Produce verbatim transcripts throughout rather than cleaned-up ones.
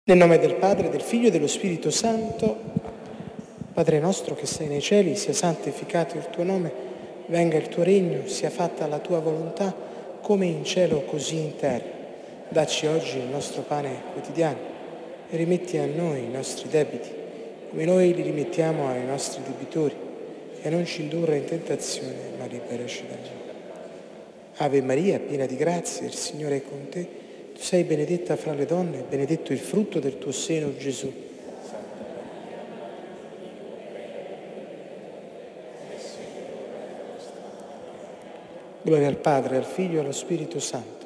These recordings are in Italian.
Nel nome del Padre, del Figlio e dello Spirito Santo. Padre nostro che sei nei cieli, sia santificato il tuo nome, venga il tuo regno, sia fatta la tua volontà, come in cielo così in terra. Dacci oggi il nostro pane quotidiano e rimetti a noi i nostri debiti, come noi li rimettiamo ai nostri debitori, e non ci indurre in tentazione, ma liberaci dal male. Ave Maria, piena di grazia, il Signore è con te. Tu sei benedetta fra le donne, benedetto il frutto del tuo seno, Gesù. Gloria al Padre, al Figlio e allo Spirito Santo.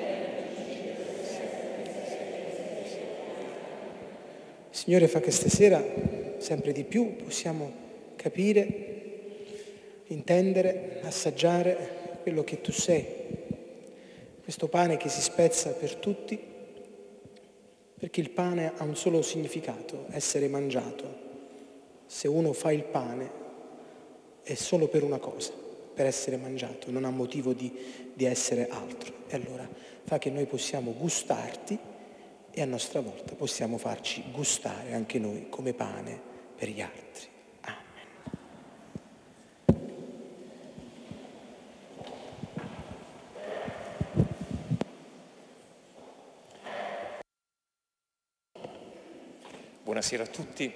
Signore, fa che stasera sempre di più possiamo capire, intendere, assaggiare quello che tu sei. Questo pane che si spezza per tutti, perché il pane ha un solo significato, essere mangiato. Se uno fa il pane è solo per una cosa, per essere mangiato, non ha motivo di, di essere altro. E allora fa che noi possiamo gustarti e a nostra volta possiamo farci gustare anche noi come pane per gli altri. Buonasera a tutti.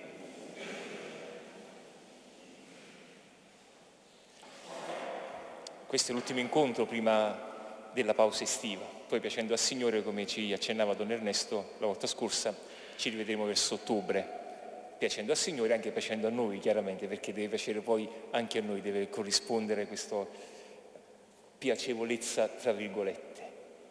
Questo è l'ultimo incontro prima della pausa estiva. Poi, piacendo al Signore, come ci accennava Don Ernesto la volta scorsa, ci rivedremo verso ottobre. Piacendo al Signore e anche piacendo a noi, chiaramente, perché deve piacere poi anche a noi, deve corrispondere questa piacevolezza, tra virgolette.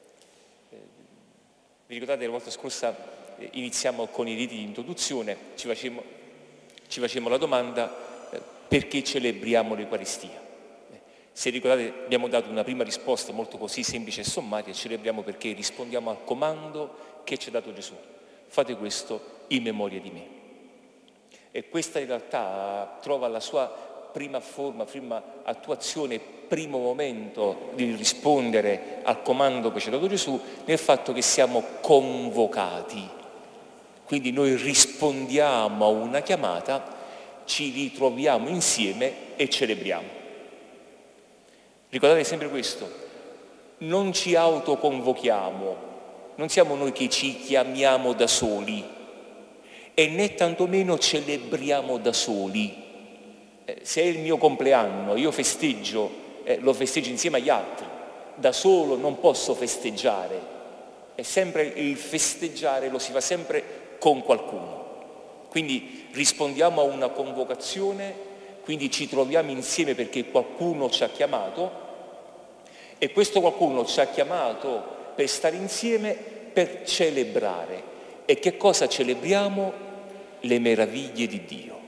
Vi ricordate la volta scorsa iniziamo con i riti di introduzione, ci facemmo, ci facemmo la domanda eh, perché celebriamo l'Eucaristia. Eh, se ricordate abbiamo dato una prima risposta molto così semplice e sommaria: celebriamo perché rispondiamo al comando che ci ha dato Gesù. Fate questo in memoria di me. E questa in realtà trova la sua prima forma, prima attuazione, primo momento di rispondere al comando che ci ha dato Gesù nel fatto che siamo convocati. Quindi noi rispondiamo a una chiamata, ci ritroviamo insieme e celebriamo. Ricordate sempre questo: non ci autoconvochiamo, non siamo noi che ci chiamiamo da soli e né tantomeno celebriamo da soli. Eh, se è il mio compleanno, io festeggio, eh, lo festeggio insieme agli altri, da solo non posso festeggiare. È sempre il festeggiare, lo si fa sempre con qualcuno. Quindi rispondiamo a una convocazione, quindi ci troviamo insieme perché qualcuno ci ha chiamato e questo qualcuno ci ha chiamato per stare insieme, per celebrare. E che cosa celebriamo? Le meraviglie di Dio.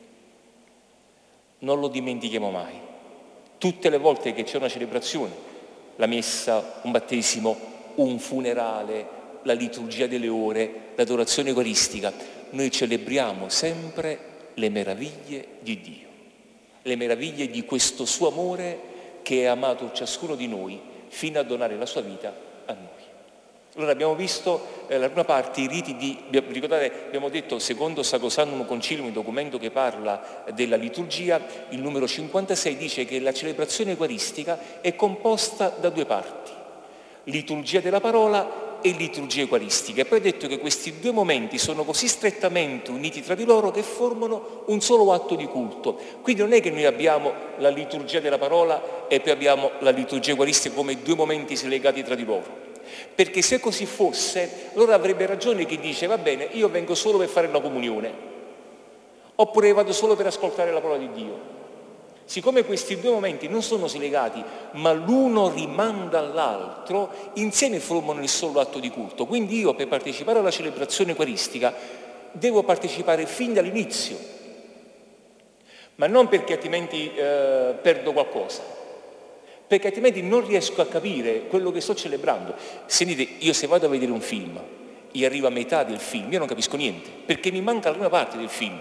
Non lo dimentichiamo mai. Tutte le volte che c'è una celebrazione, la messa, un battesimo, un funerale, la liturgia delle ore, l'adorazione eucaristica, noi celebriamo sempre le meraviglie di Dio, le meraviglie di questo suo amore che ha amato ciascuno di noi fino a donare la sua vita a noi. Allora abbiamo visto eh, la prima parte, i riti di, ricordate, abbiamo detto, secondo Sacrosantum Concilium, il documento che parla della liturgia, il numero cinquantasei dice che la celebrazione eucaristica è composta da due parti: liturgia della parola e liturgia eucaristica. E poi ha detto che questi due momenti sono così strettamente uniti tra di loro che formano un solo atto di culto. Quindi non è che noi abbiamo la liturgia della parola e poi abbiamo la liturgia eucaristica come due momenti legati tra di loro. Perché se così fosse, allora avrebbe ragione chi dice: va bene, io vengo solo per fare la comunione, oppure vado solo per ascoltare la parola di Dio. Siccome questi due momenti non sono legati, ma l'uno rimanda all'altro, insieme formano il solo atto di culto. Quindi io, per partecipare alla celebrazione eucaristica, devo partecipare fin dall'inizio, ma non perché altrimenti eh, perdo qualcosa, perché altrimenti non riesco a capire quello che sto celebrando. Sentite, io se vado a vedere un film e arrivo a metà del film, io non capisco niente, perché mi manca la prima parte del film.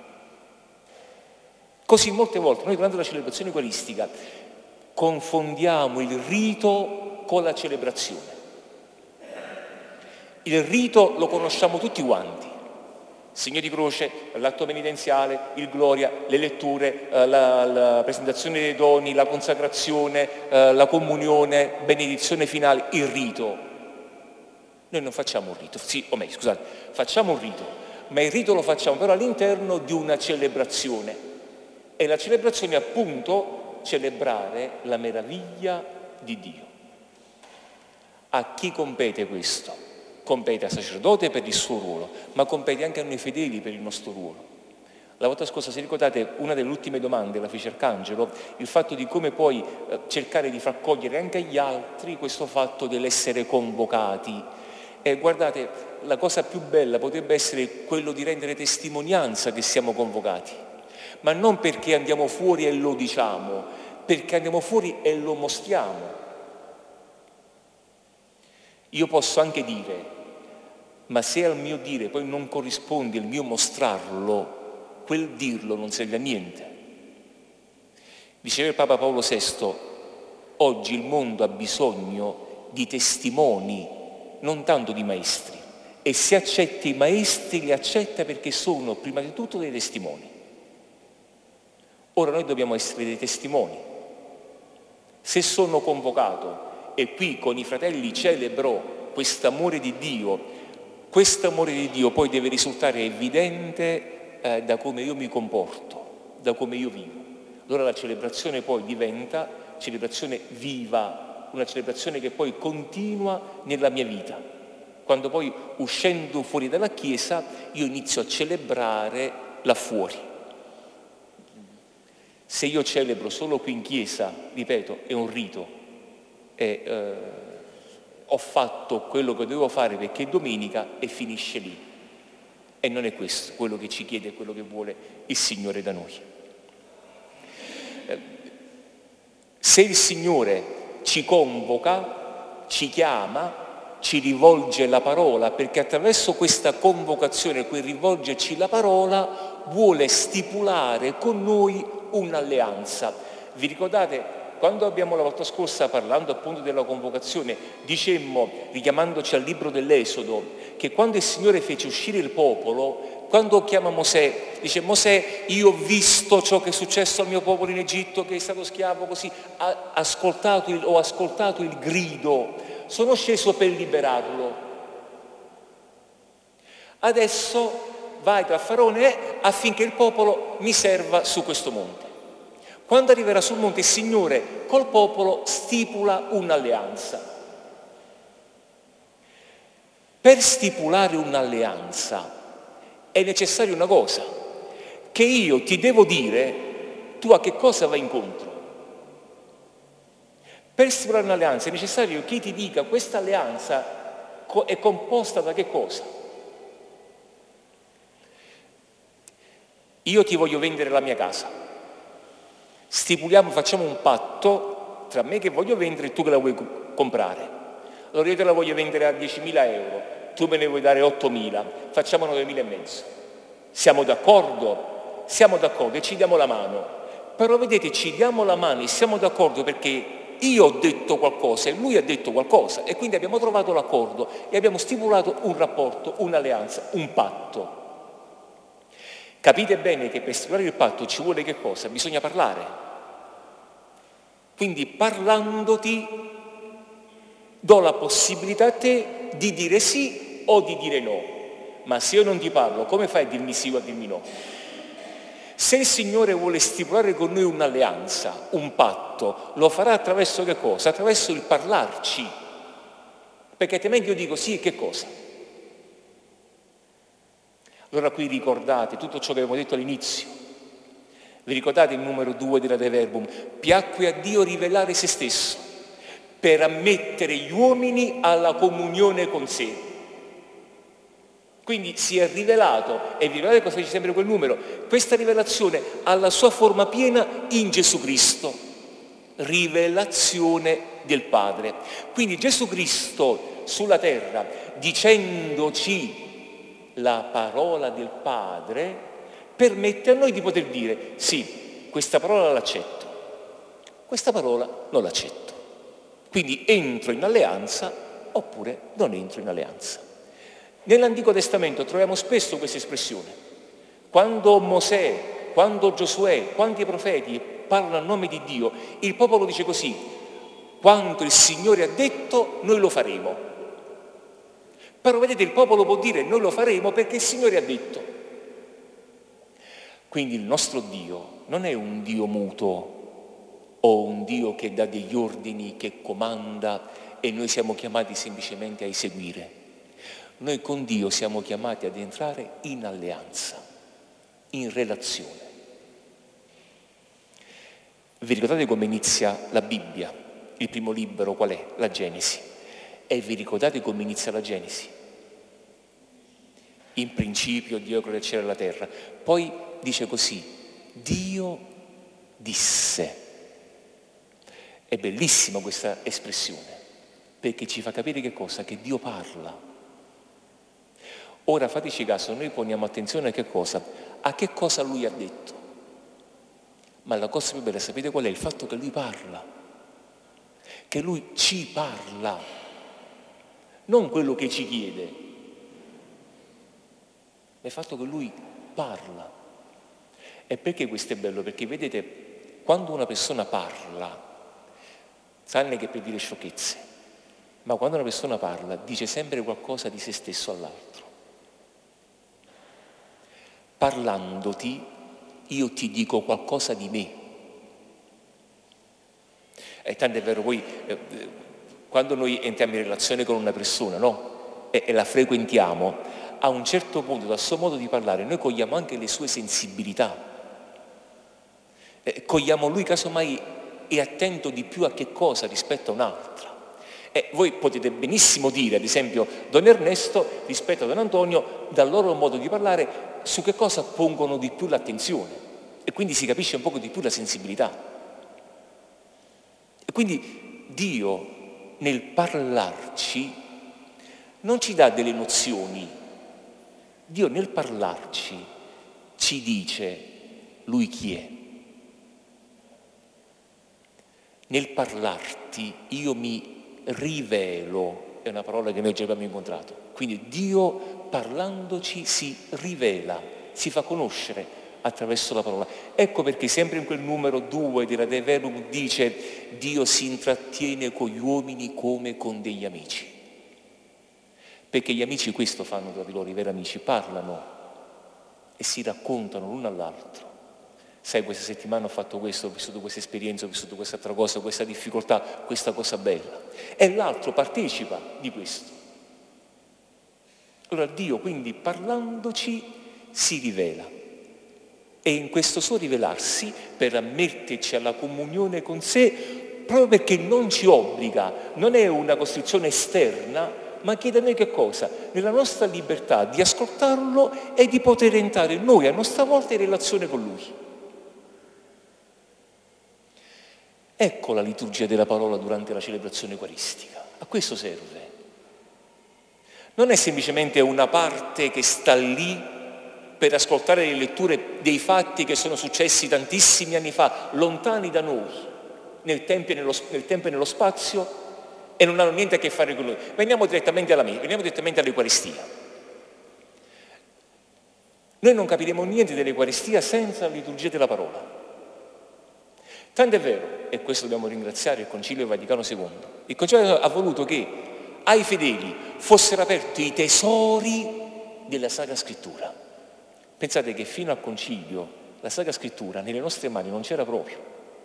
Così molte volte noi durante la celebrazione eucaristica confondiamo il rito con la celebrazione. Il rito lo conosciamo tutti quanti. Segno di croce, l'atto penitenziale, il gloria, le letture, eh, la, la presentazione dei doni, la consacrazione, eh, la comunione, benedizione finale, il rito. Noi non facciamo un rito, sì, o meglio, scusate, facciamo un rito, ma il rito lo facciamo però all'interno di una celebrazione. E la celebrazione è appunto celebrare la meraviglia di Dio. A chi compete questo? Compete al sacerdote per il suo ruolo, ma compete anche a noi fedeli per il nostro ruolo. La volta scorsa, se ricordate, una delle ultime domande la fece Arcangelo, il fatto di come poi eh, cercare di far cogliere anche agli altri questo fatto dell'essere convocati. E guardate, la cosa più bella potrebbe essere quello di rendere testimonianza che siamo convocati, ma non perché andiamo fuori e lo diciamo, perché andiamo fuori e lo mostriamo. Io posso anche dire, ma se al mio dire poi non corrisponde il mio mostrarlo, quel dirlo non serve a niente. Diceva il Papa Paolo sesto, oggi il mondo ha bisogno di testimoni, non tanto di maestri, e se accetta i maestri li accetta perché sono prima di tutto dei testimoni. Ora noi dobbiamo essere dei testimoni. Se sono convocato e qui con i fratelli celebro quest'amore di Dio, quest'amore di Dio poi deve risultare evidente eh, da come io mi comporto, da come io vivo. Allora la celebrazione poi diventa celebrazione viva, una celebrazione che poi continua nella mia vita. Quando poi uscendo fuori dalla Chiesa io inizio a celebrare là fuori. Se io celebro solo qui in Chiesa, ripeto, è un rito, e eh, ho fatto quello che dovevo fare perché è domenica e finisce lì. E non è questo quello che ci chiede, quello che vuole il Signore da noi. Se il Signore ci convoca, ci chiama, ci rivolge la parola, perché attraverso questa convocazione, quel rivolgerci la parola, vuole stipulare con noi un'alleanza. Vi ricordate quando abbiamo la volta scorsa, parlando appunto della convocazione, dicemmo, richiamandoci al libro dell'Esodo, che quando il Signore fece uscire il popolo, quando chiama Mosè, dice Mosè, io ho visto ciò che è successo al mio popolo in Egitto, che è stato schiavo così, ha ascoltato il, ho ascoltato il grido, sono sceso per liberarlo. Adesso vai tra Faraone affinché il popolo mi serva su questo monte. Quando arriverà sul monte il Signore col popolo stipula un'alleanza. Per stipulare un'alleanza è necessaria una cosa, che io ti devo dire tu a che cosa vai incontro. Per stipulare un'alleanza è necessario che ti dica questa alleanza è composta da che cosa? Io ti voglio vendere la mia casa. Stipuliamo, facciamo un patto tra me che voglio vendere e tu che la vuoi comprare. Allora io te la voglio vendere a diecimila euro, tu me ne vuoi dare ottomila, facciamo novemila e mezzo. Siamo d'accordo? Siamo d'accordo e ci diamo la mano. Però vedete, ci diamo la mano e siamo d'accordo perché io ho detto qualcosa e lui ha detto qualcosa e quindi abbiamo trovato l'accordo e abbiamo stipulato un rapporto, un'alleanza, un patto. Capite bene che per stipulare il patto ci vuole che cosa? Bisogna parlare. Quindi parlandoti do la possibilità a te di dire sì o di dire no. Ma se io non ti parlo, come fai a dirmi sì o a dirmi no? Se il Signore vuole stipulare con noi un'alleanza, un patto, lo farà attraverso che cosa? Attraverso il parlarci. Perché altrimenti io dico sì e che cosa? Allora qui ricordate tutto ciò che abbiamo detto all'inizio. Vi ricordate il numero due della De Verbum? Piacque a Dio rivelare se stesso per ammettere gli uomini alla comunione con sé. Quindi si è rivelato, e vi ricordate cosa dice sempre quel numero? Questa rivelazione ha la sua forma piena in Gesù Cristo. Rivelazione del Padre. Quindi Gesù Cristo sulla terra, dicendoci la parola del Padre, permette a noi di poter dire sì, questa parola l'accetto, questa parola non l'accetto. Quindi entro in alleanza oppure non entro in alleanza. Nell'Antico Testamento troviamo spesso questa espressione. Quando Mosè, quando Giosuè, quando i profeti parlano a nome di Dio, il popolo dice così: quanto il Signore ha detto, noi lo faremo. Però vedete, il popolo può dire noi lo faremo perché il Signore ha detto. Quindi il nostro Dio non è un Dio muto o un Dio che dà degli ordini, che comanda e noi siamo chiamati semplicemente a eseguire. Noi con Dio siamo chiamati ad entrare in alleanza, in relazione. Vi ricordate come inizia la Bibbia? Il primo libro qual è? La Genesi. E vi ricordate come inizia la Genesi? In principio Dio creò il cielo e la terra. Poi dice così: Dio disse. È bellissima questa espressione, perché ci fa capire che cosa? Che Dio parla. Ora fateci caso, noi poniamo attenzione a che cosa? A che cosa Lui ha detto. Ma la cosa più bella, sapete qual è? Il fatto che Lui parla. Che Lui ci parla. Non quello che ci chiede. Ma il fatto che Lui parla. E perché questo è bello? Perché vedete, quando una persona parla, tranne che per dire sciocchezze, ma quando una persona parla dice sempre qualcosa di se stesso all'altro. Parlandoti io ti dico qualcosa di me. E tanto è vero, poi eh, quando noi entriamo in relazione con una persona, no? E, e la frequentiamo, a un certo punto dal suo modo di parlare noi cogliamo anche le sue sensibilità. Eh, cogliamo lui casomai è attento di più a che cosa rispetto a un'altra. E voi potete benissimo dire, ad esempio, Don Ernesto rispetto a Don Antonio, dal loro modo di parlare, su che cosa pongono di più l'attenzione. E quindi si capisce un poco di più la sensibilità. E quindi Dio, nel parlarci, non ci dà delle nozioni. Dio, nel parlarci, ci dice Lui chi è. Nel parlarti io mi rivelo, è una parola che noi già abbiamo incontrato. Quindi Dio parlandoci si rivela, si fa conoscere attraverso la parola. Ecco perché sempre in quel numero due della De Verbum dice: Dio si intrattiene con gli uomini come con degli amici. Perché gli amici questo fanno tra di loro, i veri amici, parlano e si raccontano l'uno all'altro. Sai, questa settimana ho fatto questo, ho vissuto questa esperienza, ho vissuto quest'altra cosa, questa difficoltà, questa cosa bella. E l'altro partecipa di questo. Allora Dio, quindi, parlandoci, si rivela. E in questo suo rivelarsi, per ammetterci alla comunione con sé, proprio perché non ci obbliga, non è una costrizione esterna, ma chiede a noi che cosa? Nella nostra libertà di ascoltarlo e di poter entrare noi a nostra volta in relazione con Lui. Ecco la liturgia della parola durante la celebrazione eucaristica. A questo serve. Non è semplicemente una parte che sta lì per ascoltare le letture dei fatti che sono successi tantissimi anni fa, lontani da noi, nel tempo e nello, nel tempo e nello spazio, e non hanno niente a che fare con noi. Veniamo direttamente alla messa, veniamo direttamente all'Eucaristia. Noi non capiremo niente dell'Eucaristia senza la liturgia della parola. Tanto è vero, e questo dobbiamo ringraziare il Concilio Vaticano secondo, il Concilio ha voluto che ai fedeli fossero aperti i tesori della Sacra Scrittura. Pensate che fino al Concilio la Sacra Scrittura nelle nostre mani non c'era proprio.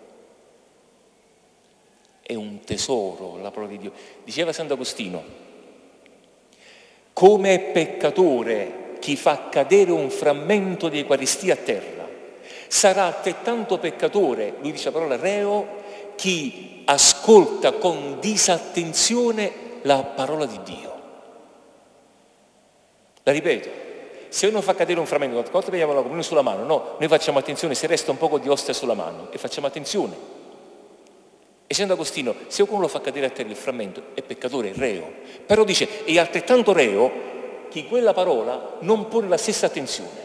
È un tesoro la parola di Dio. Diceva Sant'Agostino: come è peccatore chi fa cadere un frammento di Eucaristia a terra, sarà altrettanto peccatore, lui dice la parola reo, chi ascolta con disattenzione la parola di Dio. La ripeto, se uno fa cadere un frammento, quante volte vediamo la comunione sulla mano? No, noi facciamo attenzione se resta un poco di ostia sulla mano e facciamo attenzione. E Sant'Agostino, se uno lo fa cadere a terra il frammento, è peccatore, è reo. Però dice, è altrettanto reo chi quella parola non pone la stessa attenzione.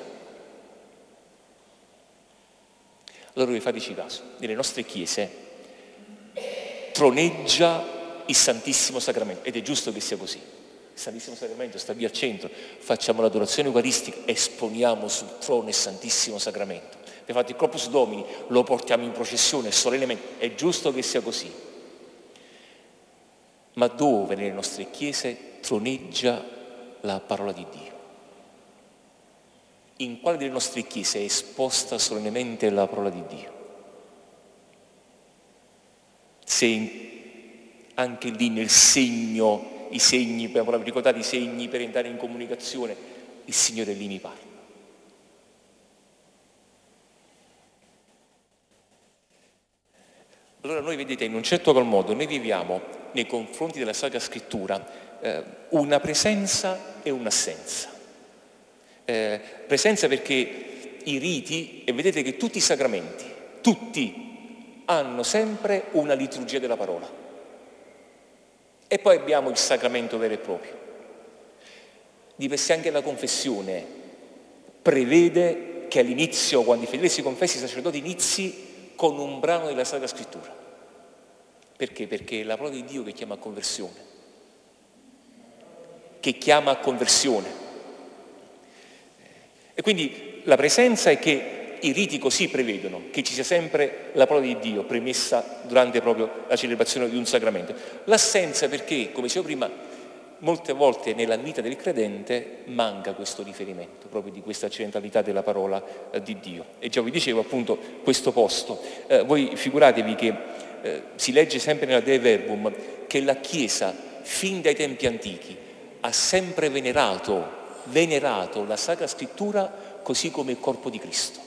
Allora voi fateci caso, nelle nostre chiese troneggia il Santissimo Sacramento, ed è giusto che sia così. Santissimo Sacramento sta lì al centro, facciamo l'adorazione eucaristica, esponiamo sul trono il Santissimo Sacramento. Infatti il Corpus Domini lo portiamo in processione solennemente, è giusto che sia così. Ma dove nelle nostre chiese troneggia la parola di Dio? In quale delle nostre chiese è esposta solennemente la parola di Dio? Se anche lì nel segno, i segni, per ricordate i segni per entrare in comunicazione, il Signore lì mi parla. Allora noi vedete, in un certo qual modo, noi viviamo nei confronti della Sacra Scrittura eh, una presenza e un'assenza. Eh, presenza perché i riti, e vedete che tutti i sacramenti, tutti hanno sempre una liturgia della parola. E poi abbiamo il sacramento vero e proprio. Di per sé anche la confessione prevede che all'inizio, quando i fedeli si confessi, i sacerdoti inizi con un brano della Sacra Scrittura. Perché? Perché è la parola di Dio che chiama a conversione. Che chiama a conversione. E quindi la presenza è che i riti così prevedono che ci sia sempre la parola di Dio premessa durante proprio la celebrazione di un sacramento. L'assenza perché, come dicevo prima, molte volte nella vita del credente manca questo riferimento, proprio di questa centralità della parola eh, di Dio. E già vi dicevo appunto questo posto. Eh, voi figuratevi che eh, si legge sempre nella De Verbum che la Chiesa, fin dai tempi antichi, ha sempre venerato, venerato la Sacra Scrittura così come il corpo di Cristo.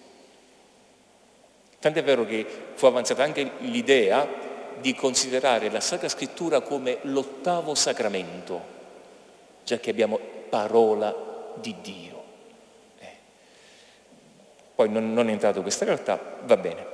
Tant'è vero che fu avanzata anche l'idea di considerare la Sacra Scrittura come l'ottavo sacramento, già che abbiamo parola di Dio. Eh. Poi non, non è entrato in questa realtà, va bene.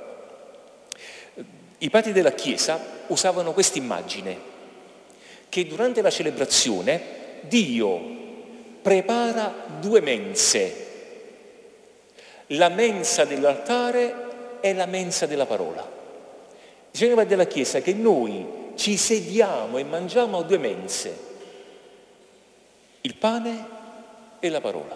I padri della Chiesa usavano questa immagine, che durante la celebrazione Dio prepara due mense, la mensa dell'altare è la mensa della parola. Diceva della Chiesa che noi ci sediamo e mangiamo a due mense, il pane e la parola.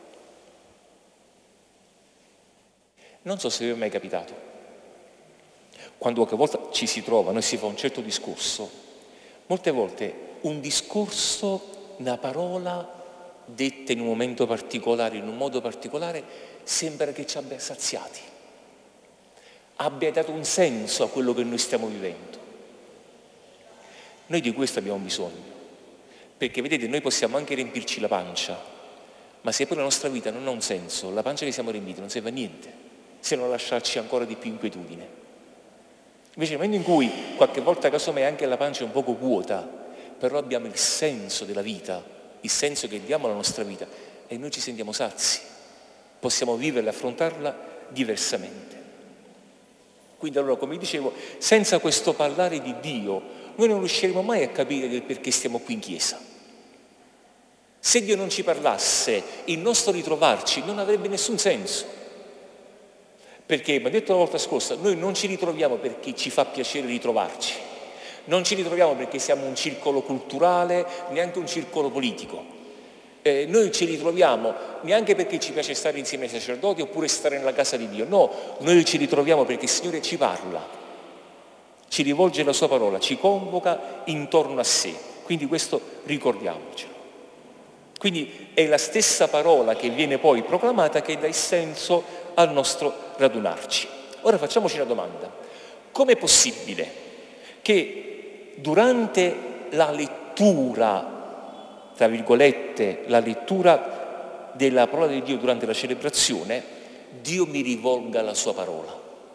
Non so se vi è mai capitato, quando qualche volta ci si trova, noi si fa un certo discorso, molte volte un discorso, una parola detta in un momento particolare, in un modo particolare, sembra che ci abbia saziati, abbia dato un senso a quello che noi stiamo vivendo. Noi di questo abbiamo bisogno, perché vedete, noi possiamo anche riempirci la pancia, ma se poi la nostra vita non ha un senso, la pancia che siamo riempiti non serve a niente, se non lasciarci ancora di più inquietudine. Invece nel momento in cui qualche volta casomai anche la pancia è un poco vuota, però abbiamo il senso della vita, il senso che diamo alla nostra vita, e noi ci sentiamo sazi, possiamo viverla e affrontarla diversamente. Quindi allora, come dicevo, senza questo parlare di Dio, noi non riusciremo mai a capire del perché stiamo qui in chiesa. Se Dio non ci parlasse, il nostro ritrovarci non avrebbe nessun senso. Perché, mi ha detto la volta scorsa, noi non ci ritroviamo perché ci fa piacere ritrovarci. Non ci ritroviamo perché siamo un circolo culturale, neanche un circolo politico. Eh, noi ci ritroviamo neanche perché ci piace stare insieme ai sacerdoti oppure stare nella casa di Dio. No, noi ci ritroviamo perché il Signore ci parla, ci rivolge la sua parola, ci convoca intorno a sé. Quindi questo ricordiamocelo. Quindi è la stessa parola che viene poi proclamata che dà il senso al nostro radunarci. Ora facciamoci una domanda. Com'è possibile che durante la lettura, tra virgolette, la lettura della parola di Dio durante la celebrazione, Dio mi rivolga la sua parola?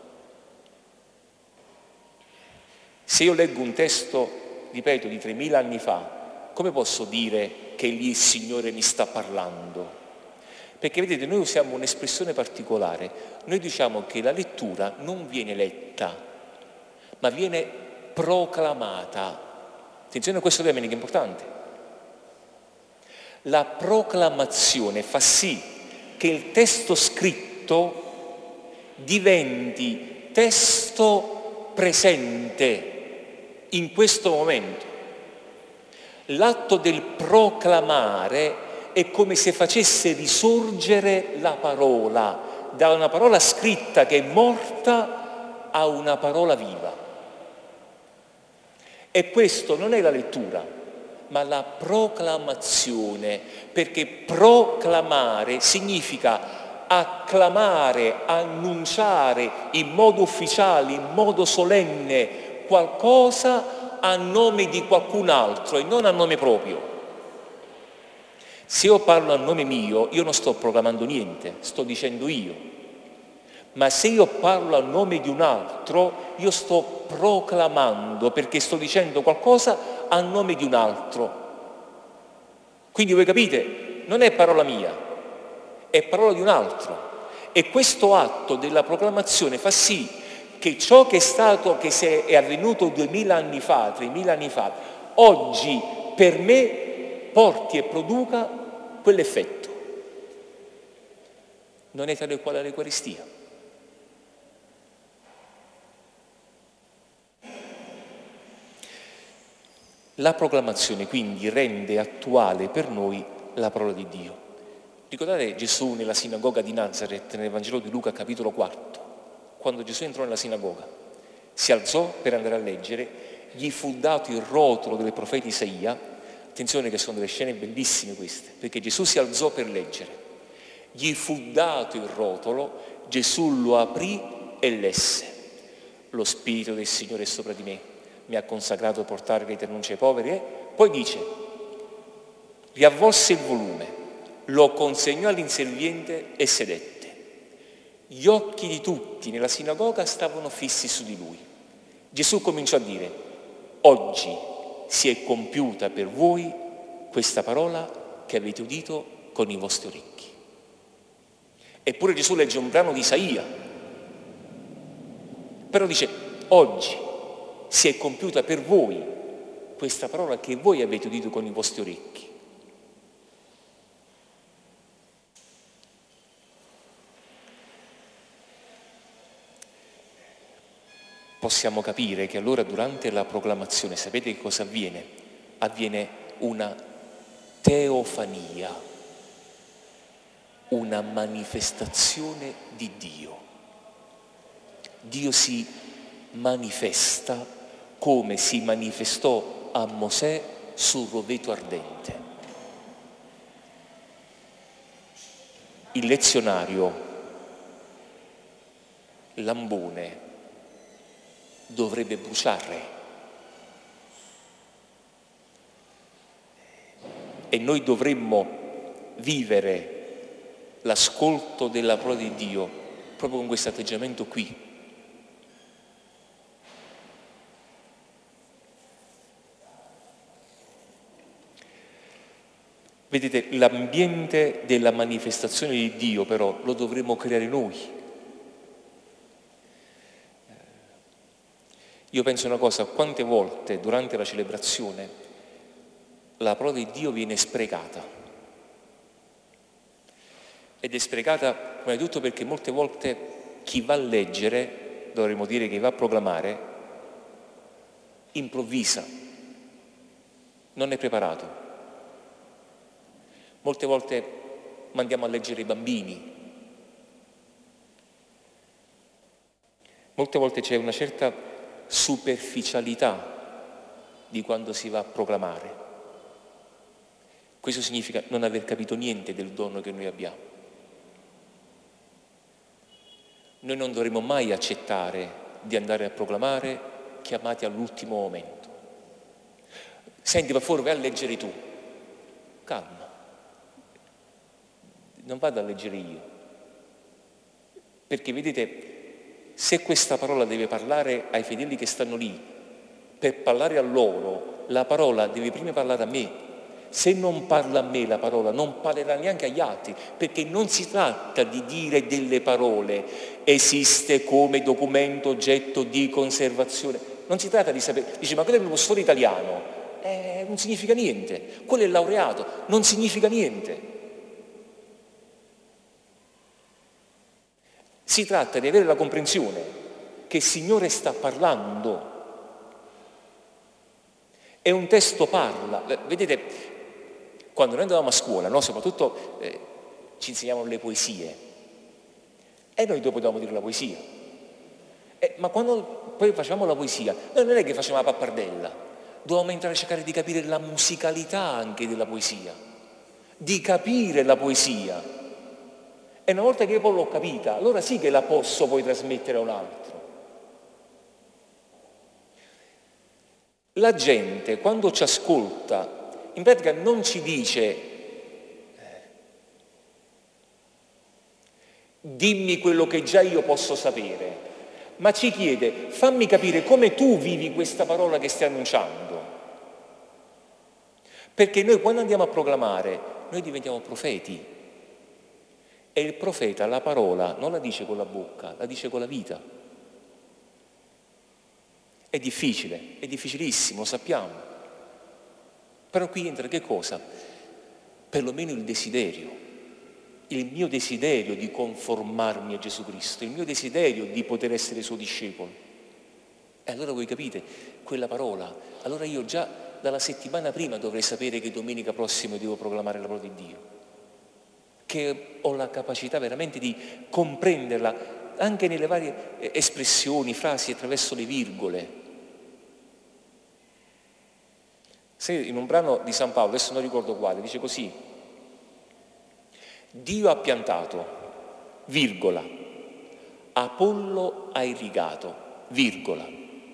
Se io leggo un testo, ripeto, di tremila anni fa, come posso dire che lì il Signore mi sta parlando? Perché vedete, noi usiamo un'espressione particolare, noi diciamo che la lettura non viene letta, ma viene proclamata. Attenzione a questo termine che è importante. La proclamazione fa sì che il testo scritto diventi testo presente in questo momento. L'atto del proclamare è come se facesse risorgere la parola, da una parola scritta che è morta a una parola viva. E questo non è la lettura, ma la proclamazione, perché proclamare significa acclamare, annunciare in modo ufficiale, in modo solenne qualcosa a nome di qualcun altro e non a nome proprio. Se io parlo a nome mio, io non sto proclamando niente, sto dicendo io. Ma se io parlo a nome di un altro, io sto proclamando, perché sto dicendo qualcosa a nome di un altro. Quindi voi capite, non è parola mia, è parola di un altro. E questo atto della proclamazione fa sì che ciò che è stato, che è avvenuto duemila anni fa, tremila anni fa, oggi per me porti e produca quell'effetto. Non è tale quale l'Eucaristia. La proclamazione quindi rende attuale per noi la parola di Dio. Ricordate Gesù nella sinagoga di Nazaret, nel Vangelo di Luca capitolo quarto, quando Gesù entrò nella sinagoga, si alzò per andare a leggere, gli fu dato il rotolo del profeta Isaia. Attenzione che sono delle scene bellissime queste, perché Gesù si alzò per leggere, gli fu dato il rotolo, Gesù lo aprì e lesse. Lo Spirito del Signore è sopra di me, mi ha consacrato a portare le annunci ai poveri, e poi dice, riavvolse il volume, lo consegnò all'inserviente e sedette. Gli occhi di tutti nella sinagoga stavano fissi su di lui. Gesù cominciò a dire, oggi si è compiuta per voi questa parola che avete udito con i vostri orecchi. Eppure Gesù legge un brano di Isaia, però dice, oggi si è compiuta per voi questa parola che voi avete udito con i vostri orecchi. Possiamo capire che allora durante la proclamazione, sapete che cosa avviene? Avviene una teofania, una manifestazione di Dio. Dio si manifesta come si manifestò a Mosè sul roveto ardente. Il lezionario, l'ambone, dovrebbe bruciare. E noi dovremmo vivere l'ascolto della parola di Dio proprio con questo atteggiamento qui. Vedete, l'ambiente della manifestazione di Dio però lo dovremmo creare noi. Io penso una cosa, quante volte durante la celebrazione la parola di Dio viene sprecata. Ed è sprecata prima di tutto perché molte volte chi va a leggere, dovremmo dire che va a proclamare, improvvisa, non è preparato. Molte volte mandiamo a leggere i bambini. Molte volte c'è una certa superficialità di quando si va a proclamare. Questo significa non aver capito niente del dono che noi abbiamo. Noi non dovremo mai accettare di andare a proclamare chiamati all'ultimo momento. Senti, per favore, vai a leggere tu. Calma. Non vado a leggere io. Perché vedete, se questa parola deve parlare ai fedeli che stanno lì, per parlare a loro, la parola deve prima parlare a me. Se non parla a me la parola, non parlerà neanche agli altri, perché non si tratta di dire delle parole, esiste come documento oggetto di conservazione. Non si tratta di sapere, dice, ma quello è il professore italiano, eh, non significa niente. Quello è il laureato, non significa niente. Si tratta di avere la comprensione che il Signore sta parlando E un testo parla. Vedete, quando noi andavamo a scuola, no, soprattutto eh, ci insegnavano le poesie, e noi dopo dovevamo dire la poesia. Eh, ma quando poi facevamo la poesia, noi non è che facevamo la pappardella, dovevamo entrare a cercare di capire la musicalità anche della poesia, di capire la poesia. E una volta che io poi l'ho capita, allora sì che la posso poi trasmettere a un altro. La gente, quando ci ascolta, in pratica non ci dice dimmi quello che già io posso sapere, ma ci chiede fammi capire come tu vivi questa parola che stai annunciando. Perché noi quando andiamo a proclamare, noi diventiamo profeti. E il profeta la parola non la dice con la bocca, la dice con la vita. È difficile, è difficilissimo, lo sappiamo. Però qui entra che cosa? Perlomeno il desiderio, il mio desiderio di conformarmi a Gesù Cristo, il mio desiderio di poter essere suo discepolo. E allora voi capite, quella parola, allora io già dalla settimana prima dovrei sapere che domenica prossima devo proclamare la parola di Dio, che ho la capacità veramente di comprenderla anche nelle varie espressioni, frasi, attraverso le virgole. Se in un brano di San Paolo, adesso non ricordo quale, dice così: Dio ha piantato, virgola, Apollo ha irrigato, virgola.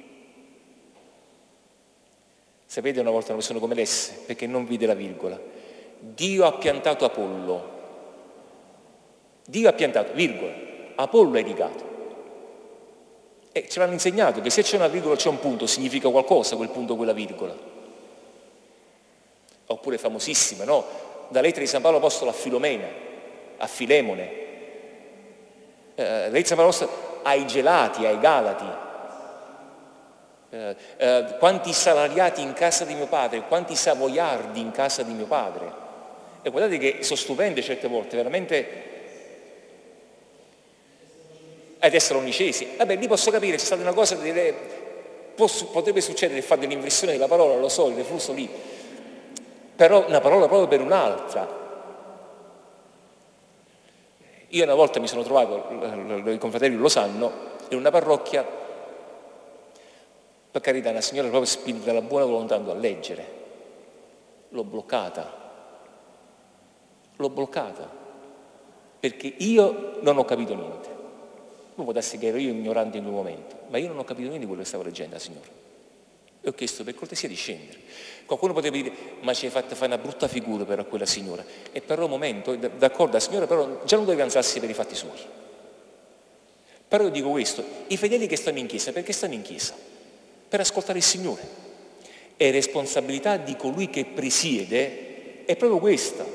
Sapete una volta una persona come lesse, perché non vide la virgola. Dio ha piantato Apollo, Dio ha piantato, virgola, Apollo ha irrigato. E ce l'hanno insegnato che se c'è una virgola c'è un punto, significa qualcosa quel punto, quella virgola. Oppure famosissima, no? Da lettera di San Paolo Apostolo a Filomena, a Filemone, eh, lettera di San Paolo Apostolo ai Gelati, ai Galati, eh, eh, quanti salariati in casa di mio padre, quanti savoiardi in casa di mio padre. E guardate che sono stupende certe volte, veramente. Ai Tessalonicesi, vabbè, lì posso capire, c'è stata una cosa da dire, posso, potrebbe succedere il fatto dell'inversione della parola, lo so, il reflusso lì, però una parola proprio per un'altra. Io una volta mi sono trovato, i confratelli lo sanno, in una parrocchia, per carità, una signora proprio spinta dalla buona volontà andò a leggere, l'ho bloccata, l'ho bloccata, perché io non ho capito niente. Poi può darsi che ero io ignorante in quel momento, ma io non ho capito niente di quello che stavo leggendo la signora. E ho chiesto per cortesia di scendere. Qualcuno potrebbe dire, ma ci hai fatto fare una brutta figura per quella signora. E però un momento, d'accordo, la signora però già non doveva alzarsi per i fatti suoi. Però io dico questo, i fedeli che stanno in chiesa, perché stanno in chiesa? Per ascoltare il Signore. E responsabilità di colui che presiede è proprio questa.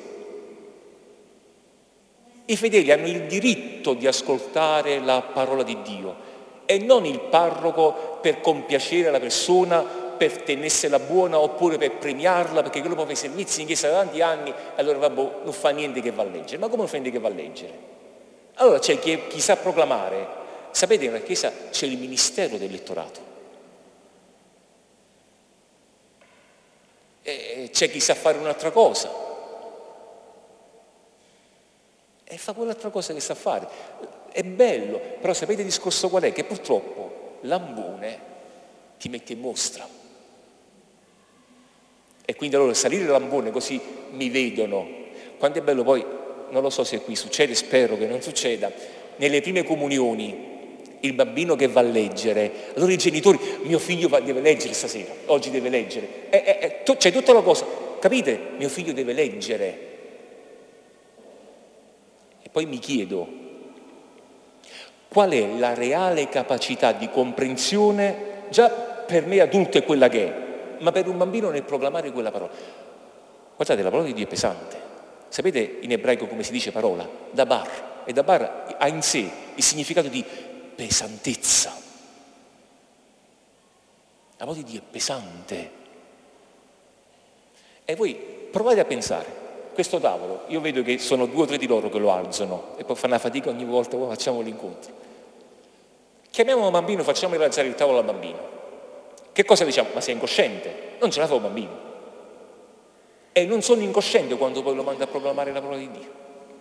I fedeli hanno il diritto di ascoltare la parola di Dio e non il parroco per compiacere la persona, per tenersela buona oppure per premiarla, perché quello poi fa i servizi in chiesa da tanti anni e allora vabbè, non fa niente che va a leggere. Ma come non fa niente che va a leggere? Allora c'è chi, chi sa proclamare. Sapete, nella chiesa c'è il ministero dell'elettorato. E c'è chi sa fare un'altra cosa. E fa quell'altra cosa che sa fare. È bello, però sapete il discorso qual è? Che purtroppo l'ambone ti mette in mostra. E quindi allora salire l'ambone così mi vedono. Quanto è bello poi, non lo so se qui succede, spero che non succeda, nelle prime comunioni il bambino che va a leggere, allora i genitori, mio figlio va, deve leggere stasera, oggi deve leggere. E, e, e, c'è tutta la cosa, capite? Mio figlio deve leggere. Poi mi chiedo, qual è la reale capacità di comprensione, già per me adulto è quella che è, ma per un bambino nel proclamare quella parola. Guardate, la parola di Dio è pesante. Sapete in ebraico come si dice parola? Dabar. E dabar ha in sé il significato di pesantezza. La parola di Dio è pesante. E voi provate a pensare. Questo tavolo, io vedo che sono due o tre di loro che lo alzano e poi fanno una fatica ogni volta, poi facciamo l'incontro. Chiamiamo un bambino, facciamo alzare il tavolo al bambino. Che cosa diciamo? Ma sei incosciente, non ce la fa un bambino. E non sono incosciente quando poi lo manda a proclamare la parola di Dio.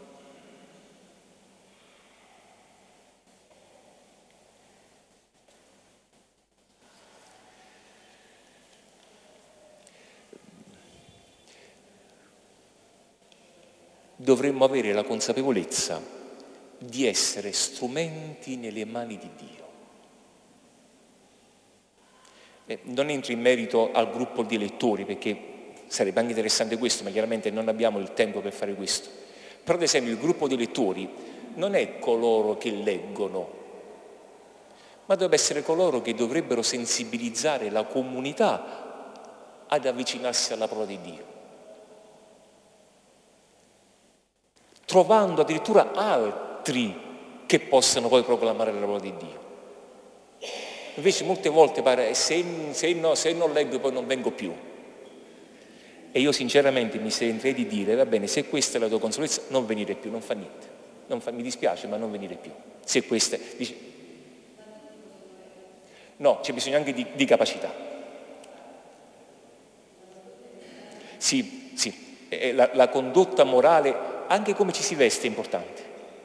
Dovremmo avere la consapevolezza di essere strumenti nelle mani di Dio. Eh, non entro in merito al gruppo di lettori, perché sarebbe anche interessante questo, ma chiaramente non abbiamo il tempo per fare questo. Però ad esempio il gruppo di lettori non è coloro che leggono, ma dovrebbe essere coloro che dovrebbero sensibilizzare la comunità ad avvicinarsi alla parola di Dio, trovando addirittura altri che possano poi proclamare la parola di Dio. Invece molte volte pare se, se, no, se non leggo poi non vengo più. E io sinceramente mi sentirei di dire, va bene, se questa è la tua consapevolezza, non venire più, non fa niente. Non fa, mi dispiace, ma non venire più. Se questa dice, no, c'è bisogno anche di, di capacità. Sì, sì, la, la condotta morale, anche come ci si veste è importante.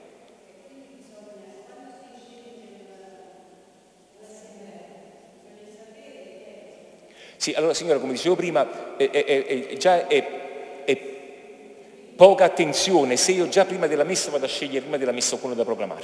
Sì, allora signora, come dicevo prima, è, è, è, è già è, è poca attenzione se io già prima della messa vado a scegliere prima della messa qualcuno da proclamare.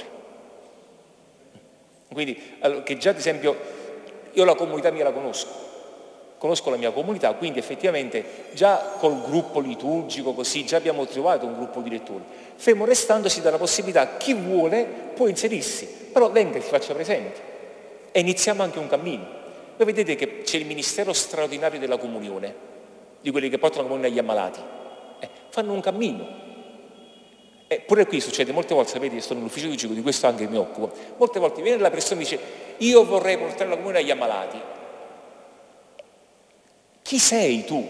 Quindi, allora, che già ad esempio, io la comunità mia la conosco, conosco la mia comunità, quindi effettivamente già col gruppo liturgico così, già abbiamo trovato un gruppo di lettori. Fermo restando si dà la possibilità, chi vuole può inserirsi, però venga e si faccia presente. E iniziamo anche un cammino. Voi vedete che c'è il ministero straordinario della comunione, di quelli che portano la comunione agli ammalati. Eh, fanno un cammino. E pure qui succede molte volte, sapete, io sto nell'ufficio liturgico, di questo anche mi occupo. Molte volte viene la persona e dice, io vorrei portare la comunione agli ammalati. Chi sei tu?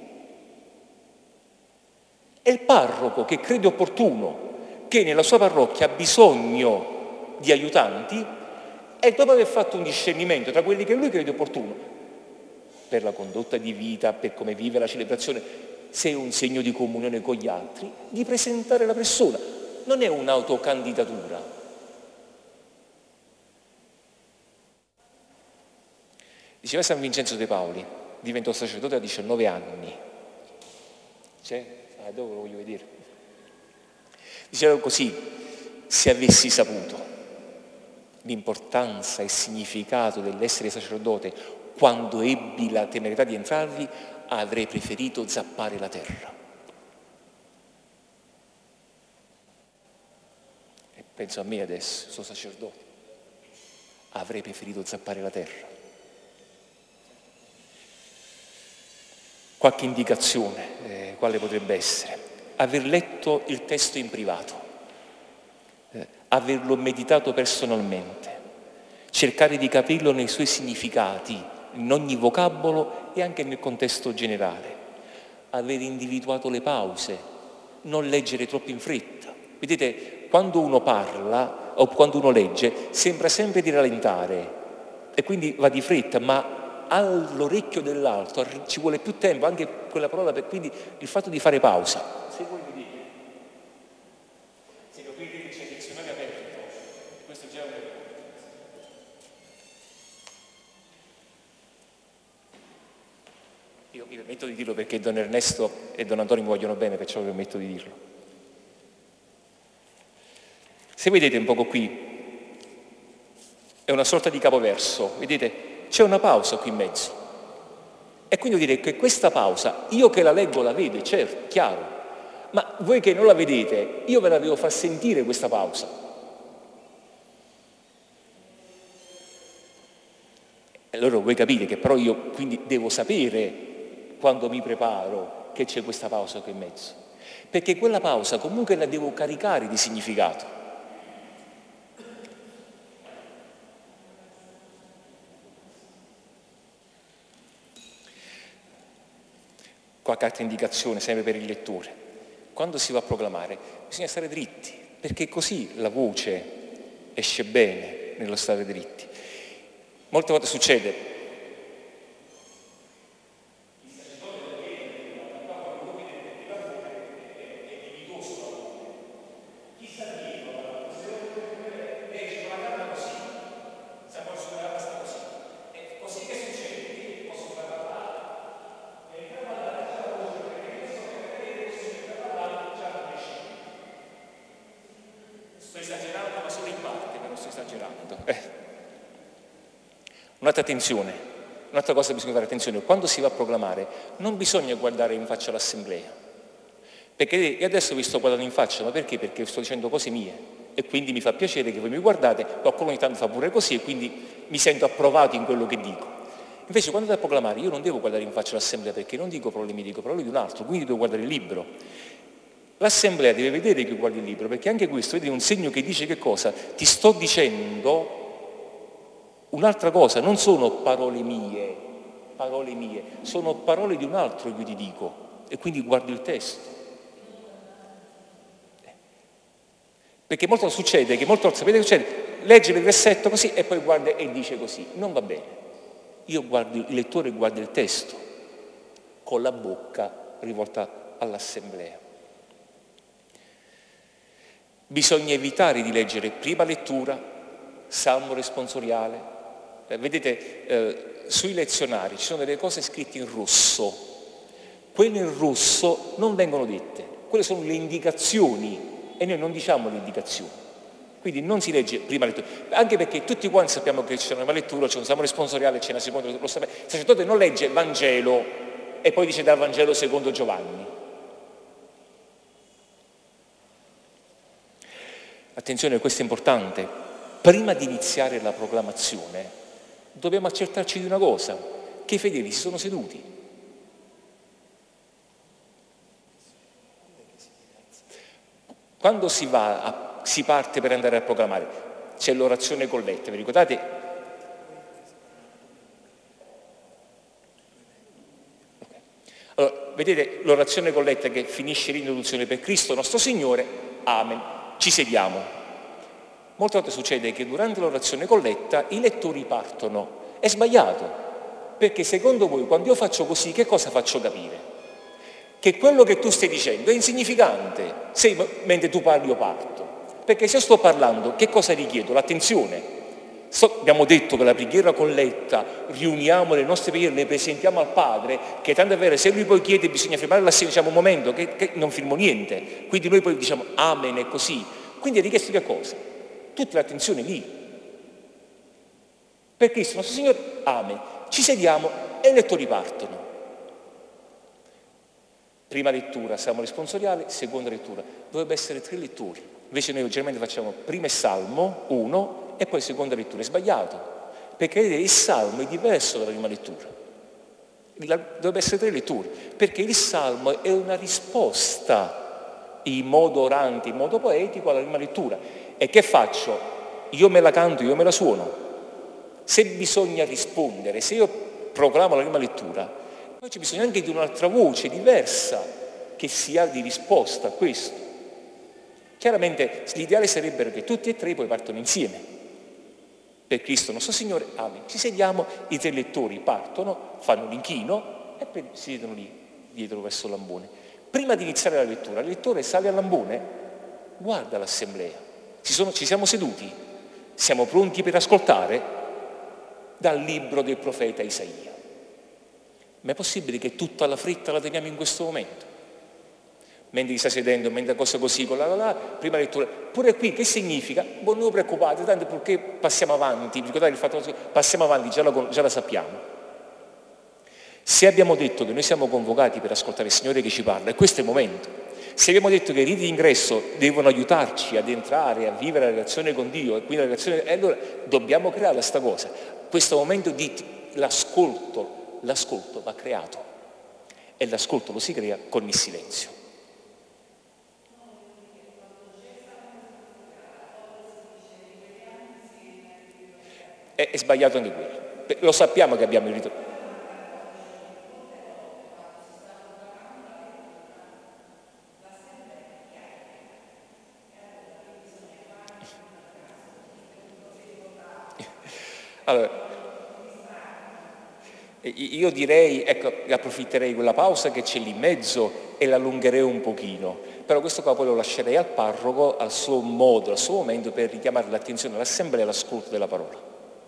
È il parroco che crede opportuno, che nella sua parrocchia ha bisogno di aiutanti, e dopo aver fatto un discernimento tra quelli che lui crede opportuno, per la condotta di vita, per come vive la celebrazione, se è un segno di comunione con gli altri, di presentare la persona. Non è un'autocandidatura. Diceva San Vincenzo de Paoli, diventò sacerdote a diciannove anni. C'è? Ah, dopo lo voglio vedere. Diceva così, se avessi saputo l'importanza e il significato dell'essere sacerdote quando ebbi la temerità di entrarvi, avrei preferito zappare la terra. E penso a me adesso, sono sacerdote, avrei preferito zappare la terra. Qualche indicazione, eh, quale potrebbe essere? Aver letto il testo in privato, eh, averlo meditato personalmente, cercare di capirlo nei suoi significati, in ogni vocabolo e anche nel contesto generale, aver individuato le pause, non leggere troppo in fretta. Vedete, quando uno parla o quando uno legge sembra sempre di rallentare e quindi va di fretta, ma all'orecchio dell'altro ci vuole più tempo, anche quella parola, per, quindi il fatto di fare pausa. Se voi mi dite, se capite che c'è il dizionario aperto, questo già è un... Io mi permetto di dirlo perché Don Ernesto e Don Antonio mi vogliono bene, perciò mi permetto di dirlo. Se vedete un poco qui, è una sorta di capoverso, vedete? C'è una pausa qui in mezzo. E quindi direi che questa pausa, io che la leggo la vedo, certo, chiaro, ma voi che non la vedete, io ve la devo far sentire questa pausa. E allora voi capite che però io quindi devo sapere quando mi preparo che c'è questa pausa qui in mezzo, perché quella pausa comunque la devo caricare di significato. Qualche altra indicazione sempre per il lettore: quando si va a proclamare bisogna stare dritti, perché così la voce esce bene nello stare dritti. Molte volte succede, Un'altra attenzione, un'altra cosa che bisogna fare attenzione, quando si va a proclamare non bisogna guardare in faccia l'assemblea, perché io adesso vi sto guardando in faccia, ma perché? Perché sto dicendo cose mie e quindi mi fa piacere che voi mi guardate, qualcuno ogni tanto fa pure così e quindi mi sento approvato in quello che dico. Invece quando vado a proclamare io non devo guardare in faccia l'assemblea, perché non dico parole mie, dico parole di un altro, quindi devo guardare il libro. L'assemblea deve vedere che io guardo il libro, perché anche questo vedi, è un segno che dice che cosa? Ti sto dicendo un'altra cosa, non sono parole mie, parole mie, sono parole di un altro che io ti dico e quindi guardo il testo. Perché molto succede che molte volte, sapete che succede? Legge il versetto così e poi guarda e dice così, non va bene. Io guardo, il lettore guarda il testo con la bocca rivolta all'assemblea. Bisogna evitare di leggere prima lettura, salmo responsoriale. Eh, vedete, eh, sui lezionari ci sono delle cose scritte in rosso. Quelle in rosso non vengono dette, quelle sono le indicazioni e noi non diciamo le indicazioni. Quindi non si legge prima lettura, anche perché tutti quanti sappiamo che c'è una prima lettura, c'è un salmo responsoriale, c'è una seconda lettura. Il sacerdote non legge Vangelo e poi dice dal Vangelo secondo Giovanni. Attenzione, questo è importante. Prima di iniziare la proclamazione dobbiamo accertarci di una cosa, che i fedeli si sono seduti. Quando si va a si parte per andare a proclamare, c'è l'orazione colletta, vi ricordate? Okay. Allora, vedete l'orazione colletta che finisce l'introduzione per Cristo nostro Signore, Amen, ci sediamo. Molte volte succede che durante l'orazione colletta i lettori partono, è sbagliato, perché secondo voi quando io faccio così che cosa faccio capire? Che quello che tu stai dicendo è insignificante, se mentre tu parli io parto. Perché se io sto parlando, che cosa richiedo? L'attenzione. So, abbiamo detto che la preghiera colletta, riuniamo le nostre preghiere, le presentiamo al Padre, che tanto è vero, se Lui poi chiede bisogna firmare l'assegno, diciamo un momento, che, che non firmo niente. Quindi noi poi diciamo Amen e così. Quindi è richiesto che cosa? Tutta l'attenzione lì. Per Cristo nostro Signore, Amen. Ci sediamo e i lettori partono. Prima lettura, salmo responsoriale, seconda lettura. Dovrebbe essere tre lettori. Invece noi generalmente facciamo prima il salmo, uno, e poi seconda lettura. È sbagliato, perché il salmo è diverso dalla prima lettura. Dovrebbe essere tre letture, perché il salmo è una risposta in modo orante, in modo poetico alla prima lettura. E che faccio? Io me la canto, io me la suono. Se bisogna rispondere, se io proclamo la prima lettura, poi c'è bisogno anche di un'altra voce diversa che sia di risposta a questo. Chiaramente l'ideale sarebbe che tutti e tre poi partono insieme. Per Cristo nostro Signore, Amen. Ci sediamo, i tre lettori partono, fanno l'inchino e poi si siedono lì dietro verso l'ambone. Prima di iniziare la lettura, il lettore sale all'ambone, guarda l'assemblea. Ci, sono, ci siamo seduti, siamo pronti per ascoltare dal libro del profeta Isaia. Ma è possibile che tutta la fretta la teniamo in questo momento? Mentre sta sedendo, mentre cosa così, con la la la, prima lettura. Pure qui che significa? Boh, non preoccupate, tanto perché passiamo avanti, ricordate il fatto che passiamo avanti, già la, già la sappiamo. Se abbiamo detto che noi siamo convocati per ascoltare il Signore che ci parla, e questo è il momento. Se abbiamo detto che i riti di ingresso devono aiutarci ad entrare, a vivere la relazione con Dio, e quindi la relazione, e allora dobbiamo creare questa cosa. Questo momento di l'ascolto, l'ascolto va creato. E l'ascolto lo si crea con il silenzio. È, è sbagliato anche quello. Lo sappiamo che abbiamo il rito. Allora, io direi, ecco, approfitterei quella pausa che c'è lì in mezzo e l'allungherei un pochino, però questo qua poi lo lascerei al parroco, al suo modo, al suo momento, per richiamare l'attenzione all'assemblea e all'ascolto della parola.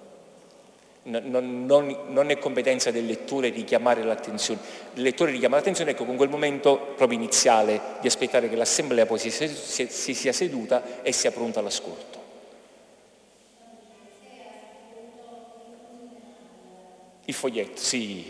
Non, non, non è competenza del lettore richiamare l'attenzione. Il lettore richiama l'attenzione, ecco, con quel momento proprio iniziale di aspettare che l'assemblea poi si, si, si sia seduta e sia pronta all'ascolto. Il foglietto, sì.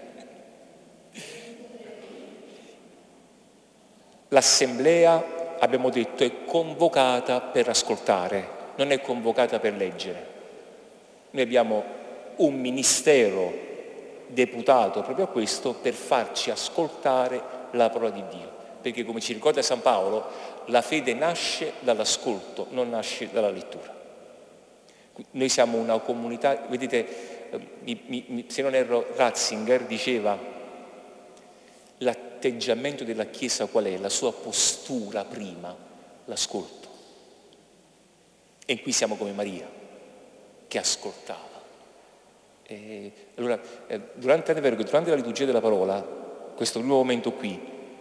L'assemblea, abbiamo detto, è convocata per ascoltare, non è convocata per leggere. Noi abbiamo un ministero deputato proprio a questo, per farci ascoltare la parola di Dio. Perché, come ci ricorda San Paolo, la fede nasce dall'ascolto, non nasce dalla lettura. Noi siamo una comunità, vedete, mi, mi, se non erro, Ratzinger diceva: l'atteggiamento della Chiesa qual è? La sua postura prima, l'ascolto. E qui siamo come Maria, che ascoltava. E allora, eh, durante, durante la liturgia della parola, questo primo momento qui,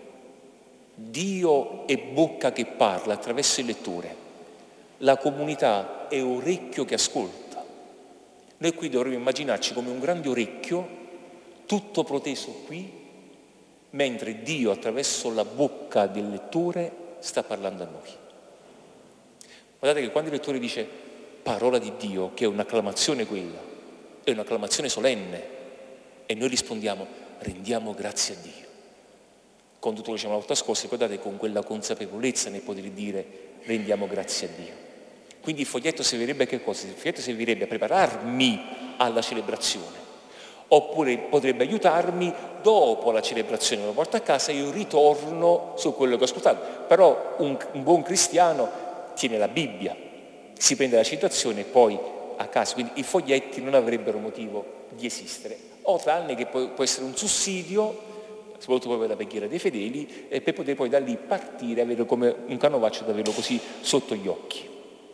Dio è bocca che parla attraverso il lettore, la comunità è orecchio che ascolta. Noi qui dovremmo immaginarci come un grande orecchio, tutto proteso qui, mentre Dio attraverso la bocca del lettore sta parlando a noi. Guardate che quando il lettore dice parola di Dio, che è un'acclamazione quella, è un'acclamazione solenne, e noi rispondiamo rendiamo grazie a Dio. Con tutto quello che diciamo la volta scorsa, ricordate, con quella consapevolezza nel poter dire rendiamo grazie a Dio. Quindi il foglietto servirebbe a che cosa? Il foglietto servirebbe a prepararmi alla celebrazione, oppure potrebbe aiutarmi dopo la celebrazione, lo porto a casa e io ritorno su quello che ho ascoltato. Però un, un buon cristiano tiene la Bibbia, si prende la citazione e poi a casa, quindi i foglietti non avrebbero motivo di esistere, o tranne che può, può essere un sussidio, soprattutto poi per la preghiera dei fedeli, e per poter poi da lì partire, avere come un canovaccio da averlo così sotto gli occhi.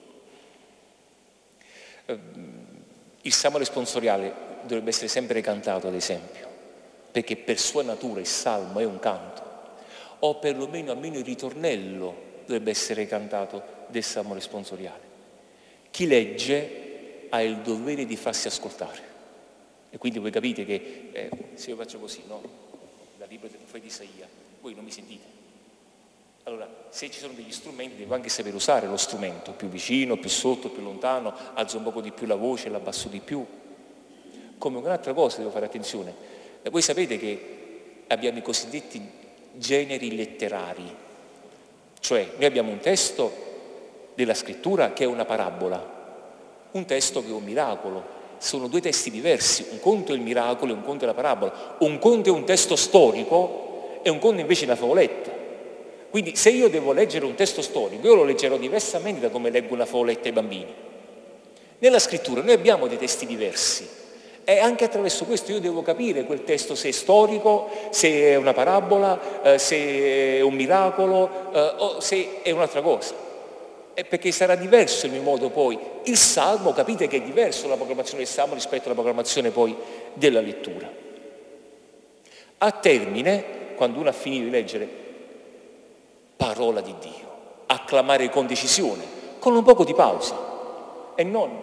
Il salmo responsoriale dovrebbe essere sempre cantato, ad esempio, perché per sua natura il salmo è un canto, o perlomeno almeno il ritornello dovrebbe essere cantato del salmo responsoriale. Chi legge ha il dovere di farsi ascoltare, e quindi voi capite che eh, se io faccio così, no? Dal libro del profeta Isaia, voi non mi sentite. Allora, se ci sono degli strumenti, devo anche sapere usare lo strumento, più vicino, più sotto, più lontano, alzo un poco di più la voce, l'abbasso di più. Come un'altra cosa devo fare attenzione. E voi sapete che abbiamo i cosiddetti generi letterari, cioè noi abbiamo un testo della scrittura che è una parabola, un testo che è un miracolo. Sono due testi diversi, un conto è il miracolo e un conto è la parabola. Un conto è un testo storico e un conto invece è una favoletta. Quindi se io devo leggere un testo storico, io lo leggerò diversamente da come leggo una favoletta ai bambini. Nella scrittura noi abbiamo dei testi diversi e anche attraverso questo io devo capire quel testo se è storico, se è una parabola, eh, se è un miracolo eh, o se è un'altra cosa. E perché sarà diverso il mio modo poi. Il salmo, capite che è diverso la proclamazione del salmo rispetto alla proclamazione poi della lettura. A termine, quando uno ha finito di leggere parola di Dio, acclamare con decisione, con un poco di pausa e non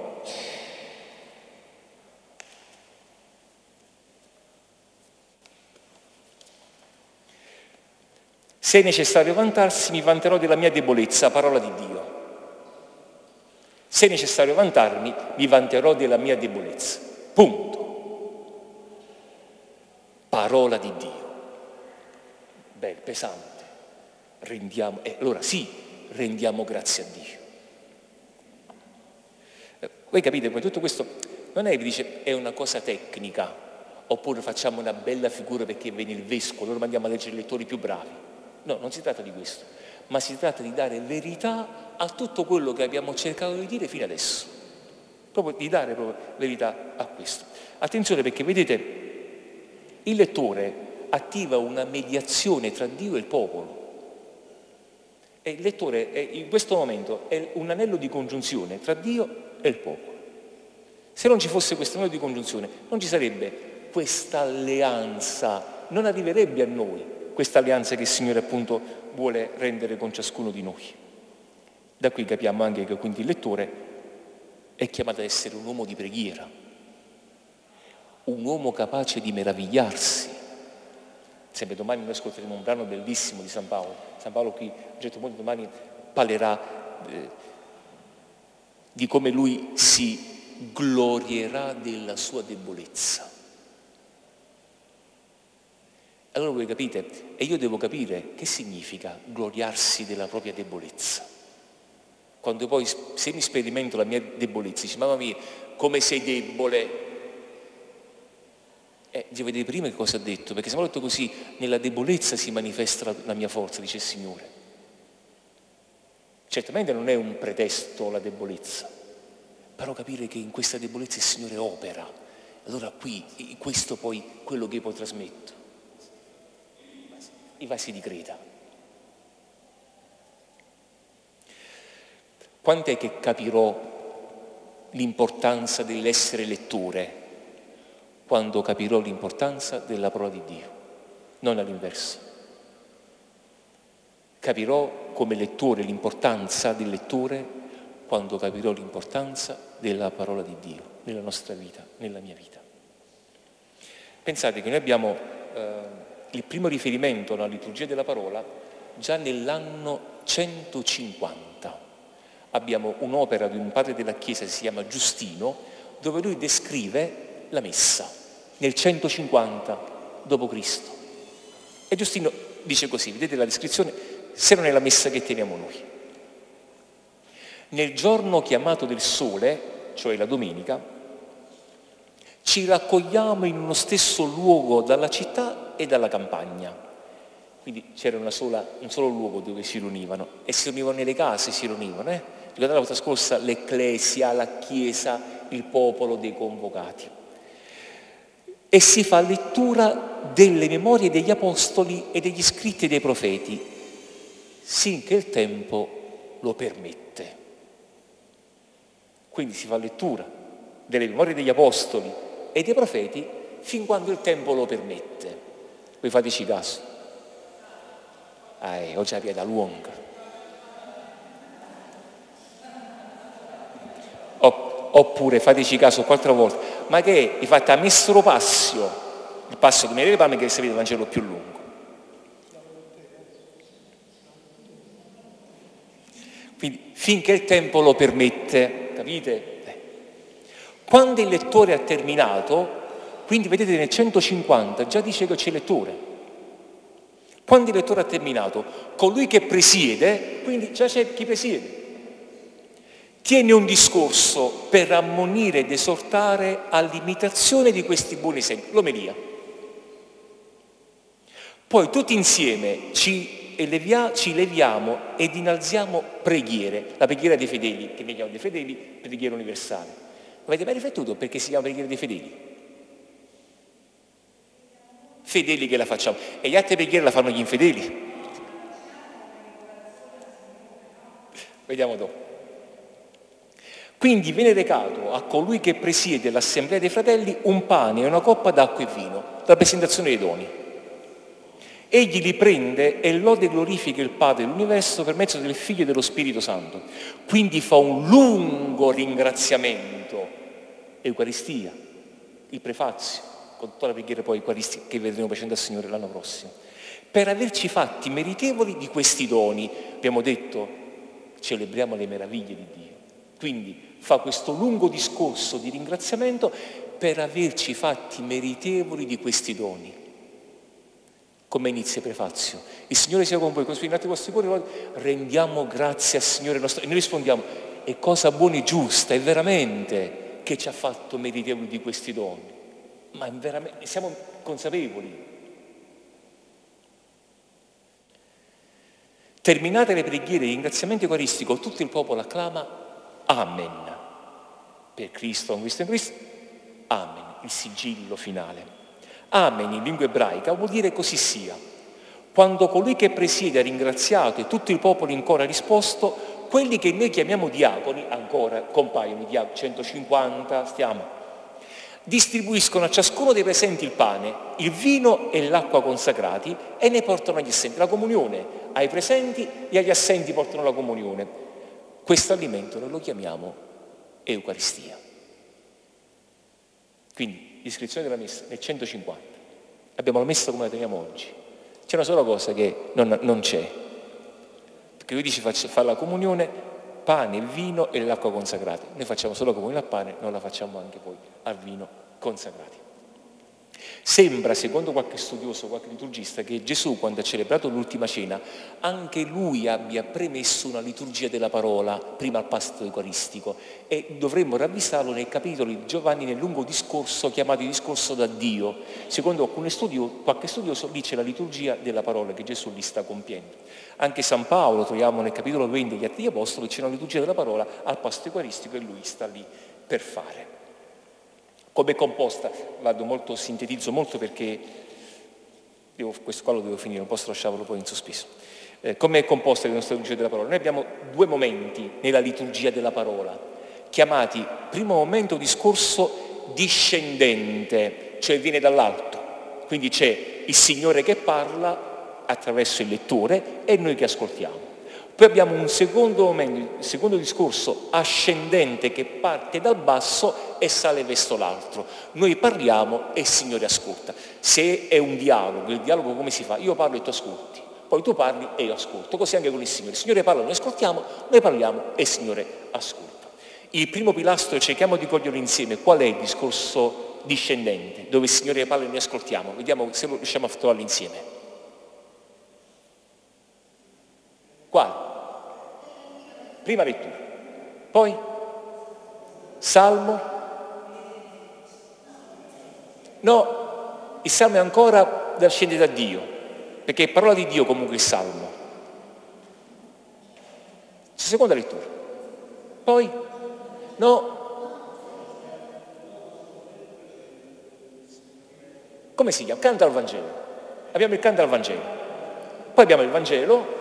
se è necessario vantarsi, mi vanterò della mia debolezza, parola di Dio. Se è necessario vantarmi, mi vanterò della mia debolezza. Punto. Parola di Dio. Beh, pesante. Rendiamo, eh, allora sì, rendiamo grazie a Dio. Eh, voi capite come tutto questo non è che vi dice è una cosa tecnica, oppure facciamo una bella figura perché viene il vescovo, allora mandiamo a leggere i lettori più bravi. No, non si tratta di questo, ma si tratta di dare verità a tutto quello che abbiamo cercato di dire fino adesso. Proprio di dare proprio verità a questo. Attenzione, perché vedete, il lettore attiva una mediazione tra Dio e il popolo. E il lettore è, in questo momento è un anello di congiunzione tra Dio e il popolo. Se non ci fosse questo anello di congiunzione, non ci sarebbe questa alleanza, non arriverebbe a noi questa alleanza che il Signore appunto vuole rendere con ciascuno di noi. Da qui capiamo anche che quindi il lettore è chiamato ad essere un uomo di preghiera, un uomo capace di meravigliarsi. Sempre domani noi ascolteremo un brano bellissimo di San Paolo. San Paolo qui, a un certo punto domani parlerà eh, di come lui si glorierà della sua debolezza. Allora voi capite, e io devo capire che significa gloriarsi della propria debolezza. Quando poi se mi sperimento la mia debolezza, dici, mamma mia, come sei debole. Eh, devo vedere prima che cosa ha detto, perché se mi ha detto così, nella debolezza si manifesta la, la mia forza, dice il Signore. Certamente non è un pretesto la debolezza, però capire che in questa debolezza il Signore opera. Allora qui, questo poi, quello che io poi trasmetto. I vasi di creta. Quant'è che capirò l'importanza dell'essere lettore? Quando capirò l'importanza della parola di Dio, non all'inverso. Capirò come lettore l'importanza del lettore quando capirò l'importanza della parola di Dio nella nostra vita, nella mia vita. Pensate che noi abbiamo eh, il primo riferimento alla liturgia della parola già nell'anno centocinquanta. Abbiamo un'opera di un padre della Chiesa che si chiama Giustino, dove lui descrive la messa nel centocinquanta dopo Cristo. E Giustino dice così, vedete la descrizione, se non è la messa che teniamo noi. Nel giorno chiamato del sole, cioè la domenica, ci raccogliamo in uno stesso luogo dalla città e dalla campagna. Quindi c'era una sola, un solo luogo dove si riunivano, e si riunivano nelle case, si riunivano. Eh? Ricordate la volta scorsa l'ecclesia, la chiesa, il popolo dei convocati. E si fa lettura delle memorie degli apostoli e degli scritti dei profeti, sinché il tempo lo permette. Quindi si fa lettura delle memorie degli apostoli e dei profeti fin quando il tempo lo permette. Voi fateci caso. Ah, eh, oggi la via lunga. Oppure fateci caso qualche volta, ma che hai fatto a Messero Passio, il passo di Maria delle Palme, che sapete il Vangelo più lungo. Quindi finché il tempo lo permette, capite? Eh. Quando il lettore ha terminato, quindi vedete nel centocinquanta già dice che c'è il lettore. Quando il lettore ha terminato, colui che presiede, quindi già c'è chi presiede. Tiene un discorso per ammonire ed esortare all'imitazione di questi buoni esempi, l'omelia. Poi tutti insieme ci, elevia, ci leviamo ed innalziamo preghiere, la preghiera dei fedeli, che noi chiamiamo dei fedeli, preghiera universale. Avete mai riflettuto perché si chiama preghiera dei fedeli? Fedeli che la facciamo, e gli altri preghiere la fanno gli infedeli. Vediamo dopo. Quindi viene recato a colui che presiede l'assemblea dei fratelli un pane e una coppa d'acqua e vino, la presentazione dei doni. Egli li prende e lode e glorifica il Padre dell'universo per mezzo del Figlio e dello Spirito Santo. Quindi fa un lungo ringraziamento, Eucaristia, il prefazio, con tutta la preghiera poi eucaristica che vedremo facendo al Signore l'anno prossimo, per averci fatti meritevoli di questi doni. Abbiamo detto, celebriamo le meraviglie di Dio. Quindi fa questo lungo discorso di ringraziamento per averci fatti meritevoli di questi doni. Come inizia il prefazio? Il Signore sia con voi, conspirate i vostri cuori, rendiamo grazie al Signore nostro. E noi rispondiamo, è cosa buona e giusta, è veramente che ci ha fatto meritevoli di questi doni. Ma è veramente, siamo consapevoli. Terminate le preghiere di ringraziamento eucaristico, tutto il popolo acclama Amen. Per Cristo, con Cristo in Cristo, Amen, il sigillo finale. Amen in lingua ebraica vuol dire così sia. Quando colui che presiede ha ringraziato e tutto il popolo in coro ha risposto, quelli che noi chiamiamo diaconi, ancora compaiono i diaconi, centocinquanta, stiamo, distribuiscono a ciascuno dei presenti il pane, il vino e l'acqua consacrati e ne portano agli assenti. La comunione ai presenti e agli assenti portano la comunione. Questo alimento noi lo chiamiamo Eucaristia. Quindi, l'iscrizione della messa nel centocinquanta. Abbiamo la messa come la teniamo oggi. C'è una sola cosa che non, non c'è. Perché lui dice fa la comunione, pane, vino e l'acqua consacrati. Noi facciamo solo la comunione al pane, non la facciamo anche poi al vino consacrati. Sembra, secondo qualche studioso, qualche liturgista, che Gesù, quando ha celebrato l'ultima cena, anche lui abbia premesso una liturgia della parola prima al pasto eucaristico, e dovremmo ravvisarlo nei capitoli di Giovanni nel lungo discorso chiamato discorso da Dio. Secondo alcuni studio, qualche studioso, lì c'è la liturgia della parola che Gesù li sta compiendo. Anche San Paolo, troviamo nel capitolo venti degli Atti degli Apostoli, c'è una liturgia della parola al pasto eucaristico e lui sta lì per fare. Come è composta? Vado molto, sintetizzo molto perché devo, questo qua lo devo finire, non posso lasciarlo poi in sospeso. Eh, come è composta la nostra liturgia della parola? Noi abbiamo due momenti nella liturgia della parola, chiamati primo momento discorso discendente, cioè viene dall'alto, quindi c'è il Signore che parla attraverso il lettore e noi che ascoltiamo. Poi abbiamo un secondo momento, il secondo discorso ascendente che parte dal basso e sale verso l'altro. Noi parliamo e il Signore ascolta. Se è un dialogo, il dialogo come si fa? Io parlo e tu ascolti, poi tu parli e io ascolto. Così anche con il Signore. Il Signore parla, noi ascoltiamo, noi parliamo e il Signore ascolta. Il primo pilastro, cerchiamo di coglierlo insieme, qual è il discorso discendente, dove il Signore parla e noi ascoltiamo? Vediamo se lo riusciamo a trovarlo insieme. Quale? Prima lettura, poi Salmo, no, il Salmo è ancora da scendere da Dio, perché è parola di Dio comunque il Salmo. Seconda lettura, poi no, come si chiama? Canto al Vangelo, abbiamo il canto al Vangelo, poi abbiamo il Vangelo,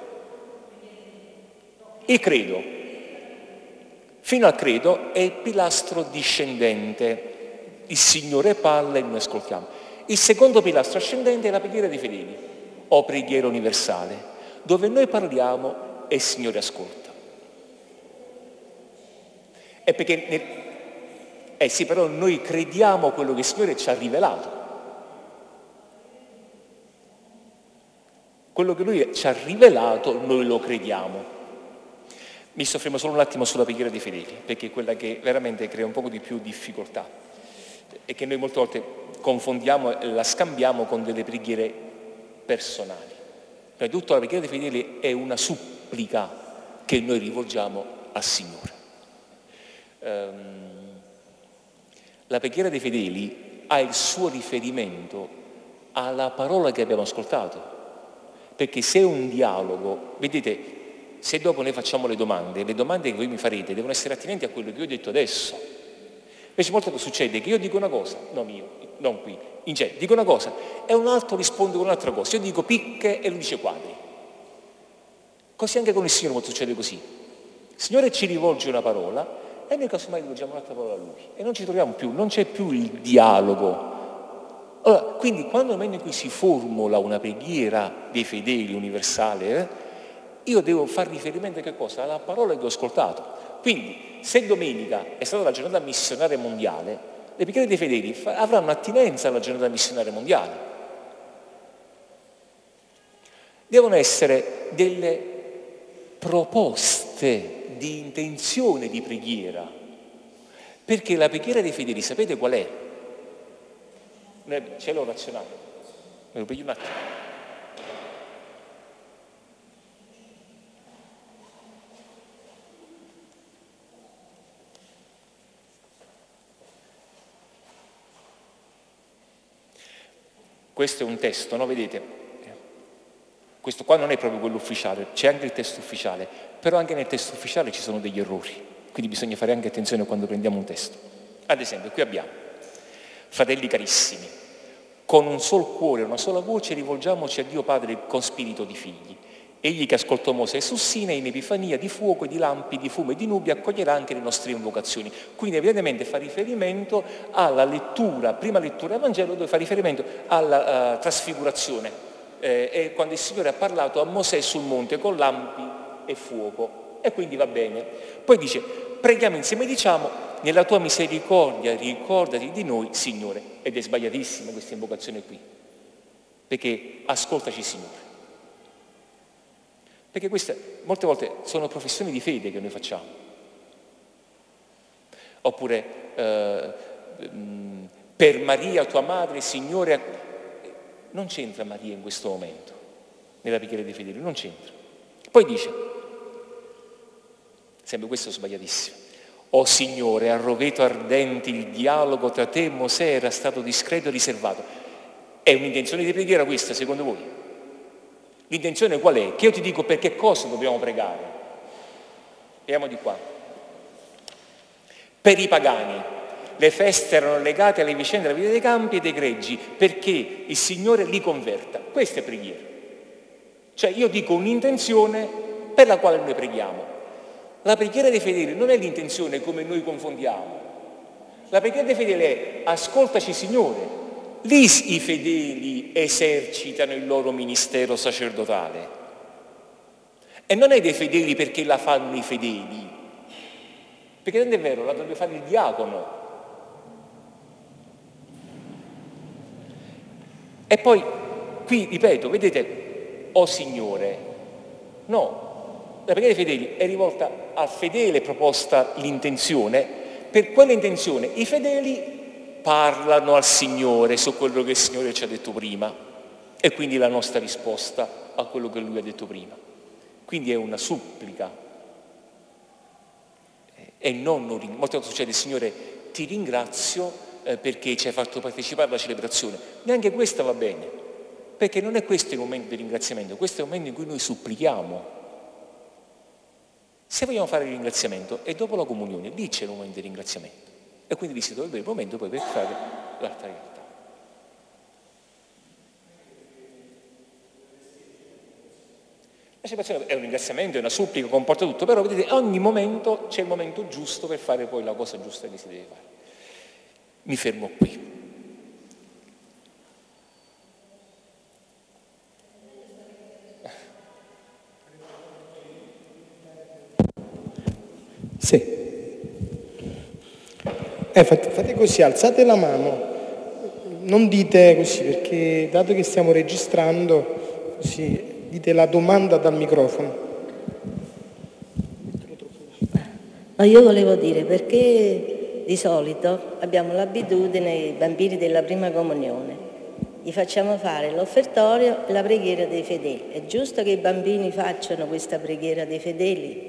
il credo, fino al credo è il pilastro discendente, il Signore parla e noi ascoltiamo. Il secondo pilastro ascendente è la preghiera dei fedeli, o preghiera universale, dove noi parliamo e il Signore ascolta. È perché, nel... eh sì, però noi crediamo quello che il Signore ci ha rivelato. Quello che Lui ci ha rivelato, noi lo crediamo. Mi soffermo solo un attimo sulla preghiera dei fedeli, perché è quella che veramente crea un po' di più difficoltà e che noi molte volte confondiamo e la scambiamo con delle preghiere personali. Prima di tutto la preghiera dei fedeli è una supplica che noi rivolgiamo al Signore. Um, la preghiera dei fedeli ha il suo riferimento alla parola che abbiamo ascoltato, perché se è un dialogo, vedete, se dopo noi facciamo le domande, le domande che voi mi farete devono essere attinenti a quello che io ho detto adesso. Invece molte volte succede che io dico una cosa, non io, non qui, in genere, dico una cosa e un altro risponde con un'altra cosa. Io dico picche e lui dice quadri. Così anche con il Signore molto succede così. Il Signore ci rivolge una parola e noi casomai rivolgiamo un'altra parola a Lui. E non ci troviamo più, non c'è più il dialogo. Allora, quindi quando nel momento in cui si formula una preghiera dei fedeli universale, eh, io devo fare riferimento a che cosa? Alla parola che ho ascoltato. Quindi, se domenica è stata la giornata missionaria mondiale, le preghiere dei fedeli avranno attinenza alla giornata missionaria mondiale. Devono essere delle proposte di intenzione di preghiera, perché la preghiera dei fedeli, sapete qual è? Ce l'ho razionato, me lo piglio un attimo. Questo è un testo, no? Vedete? Questo qua non è proprio quello ufficiale, c'è anche il testo ufficiale, però anche nel testo ufficiale ci sono degli errori, quindi bisogna fare anche attenzione quando prendiamo un testo. Ad esempio, qui abbiamo, fratelli carissimi, con un sol cuore e una sola voce rivolgiamoci a Dio Padre con spirito di figli. Egli che ascoltò Mosè su Sinai in epifania di fuoco e di lampi, di fumo e di nubi, accoglierà anche le nostre invocazioni. Quindi evidentemente fa riferimento alla lettura, prima lettura del Vangelo, dove fa riferimento alla uh, trasfigurazione. Eh, è quando il Signore ha parlato a Mosè sul monte con lampi e fuoco. E quindi va bene. Poi dice, preghiamo insieme e diciamo, nella tua misericordia ricordati di noi, Signore. Ed è sbagliatissima questa invocazione qui, perché ascoltaci, Signore. Perché queste molte volte sono professioni di fede che noi facciamo. Oppure eh, per Maria tua madre, Signore. Non c'entra Maria in questo momento, nella preghiera dei fedeli, non c'entra. Poi dice, sempre questo è sbagliatissimo, o Signore, a roveto ardente il dialogo tra te e Mosè era stato discreto e riservato. È un'intenzione di preghiera questa, secondo voi? L'intenzione qual è? Che io ti dico per che cosa dobbiamo pregare. Vediamo di qua. Per i pagani, le feste erano legate alle vicende della vita dei campi e dei greggi, perché il Signore li converta. Questa è preghiera. Cioè io dico un'intenzione per la quale noi preghiamo. La preghiera dei fedeli non è l'intenzione come noi confondiamo. La preghiera dei fedeli è ascoltaci Signore. Lì i fedeli esercitano il loro ministero sacerdotale. E non è dei fedeli perché la fanno i fedeli. Perché non è vero, la dovrebbe fare il diacono. E poi, qui ripeto, vedete, o Signore, no. La preghiera dei fedeli è rivolta al fedele proposta l'intenzione, per quell'intenzione i fedeli parlano al Signore su quello che il Signore ci ha detto prima e quindi la nostra risposta a quello che Lui ha detto prima. Quindi è una supplica e non un ringraziamento. Molte volte succede, Signore, ti ringrazio eh, perché ci hai fatto partecipare alla celebrazione. Neanche questa va bene, perché non è questo il momento di ringraziamento, questo è il momento in cui noi supplichiamo. Se vogliamo fare il ringraziamento è dopo la comunione, lì c'è il momento di ringraziamento e quindi lì si dovrebbe il momento poi per fare l'altra realtà. La celebrazione è un ringraziamento, è una supplica, comporta tutto, però vedete, a ogni momento c'è il momento giusto per fare poi la cosa giusta che si deve fare. Mi fermo qui. Sì. Eh, fate, fate così, alzate la mano, non dite così perché dato che stiamo registrando, così, dite la domanda dal microfono. Ma io volevo dire perché di solito abbiamo l'abitudine, i bambini della prima comunione, gli facciamo fare l'offertorio e la preghiera dei fedeli. È giusto che i bambini facciano questa preghiera dei fedeli?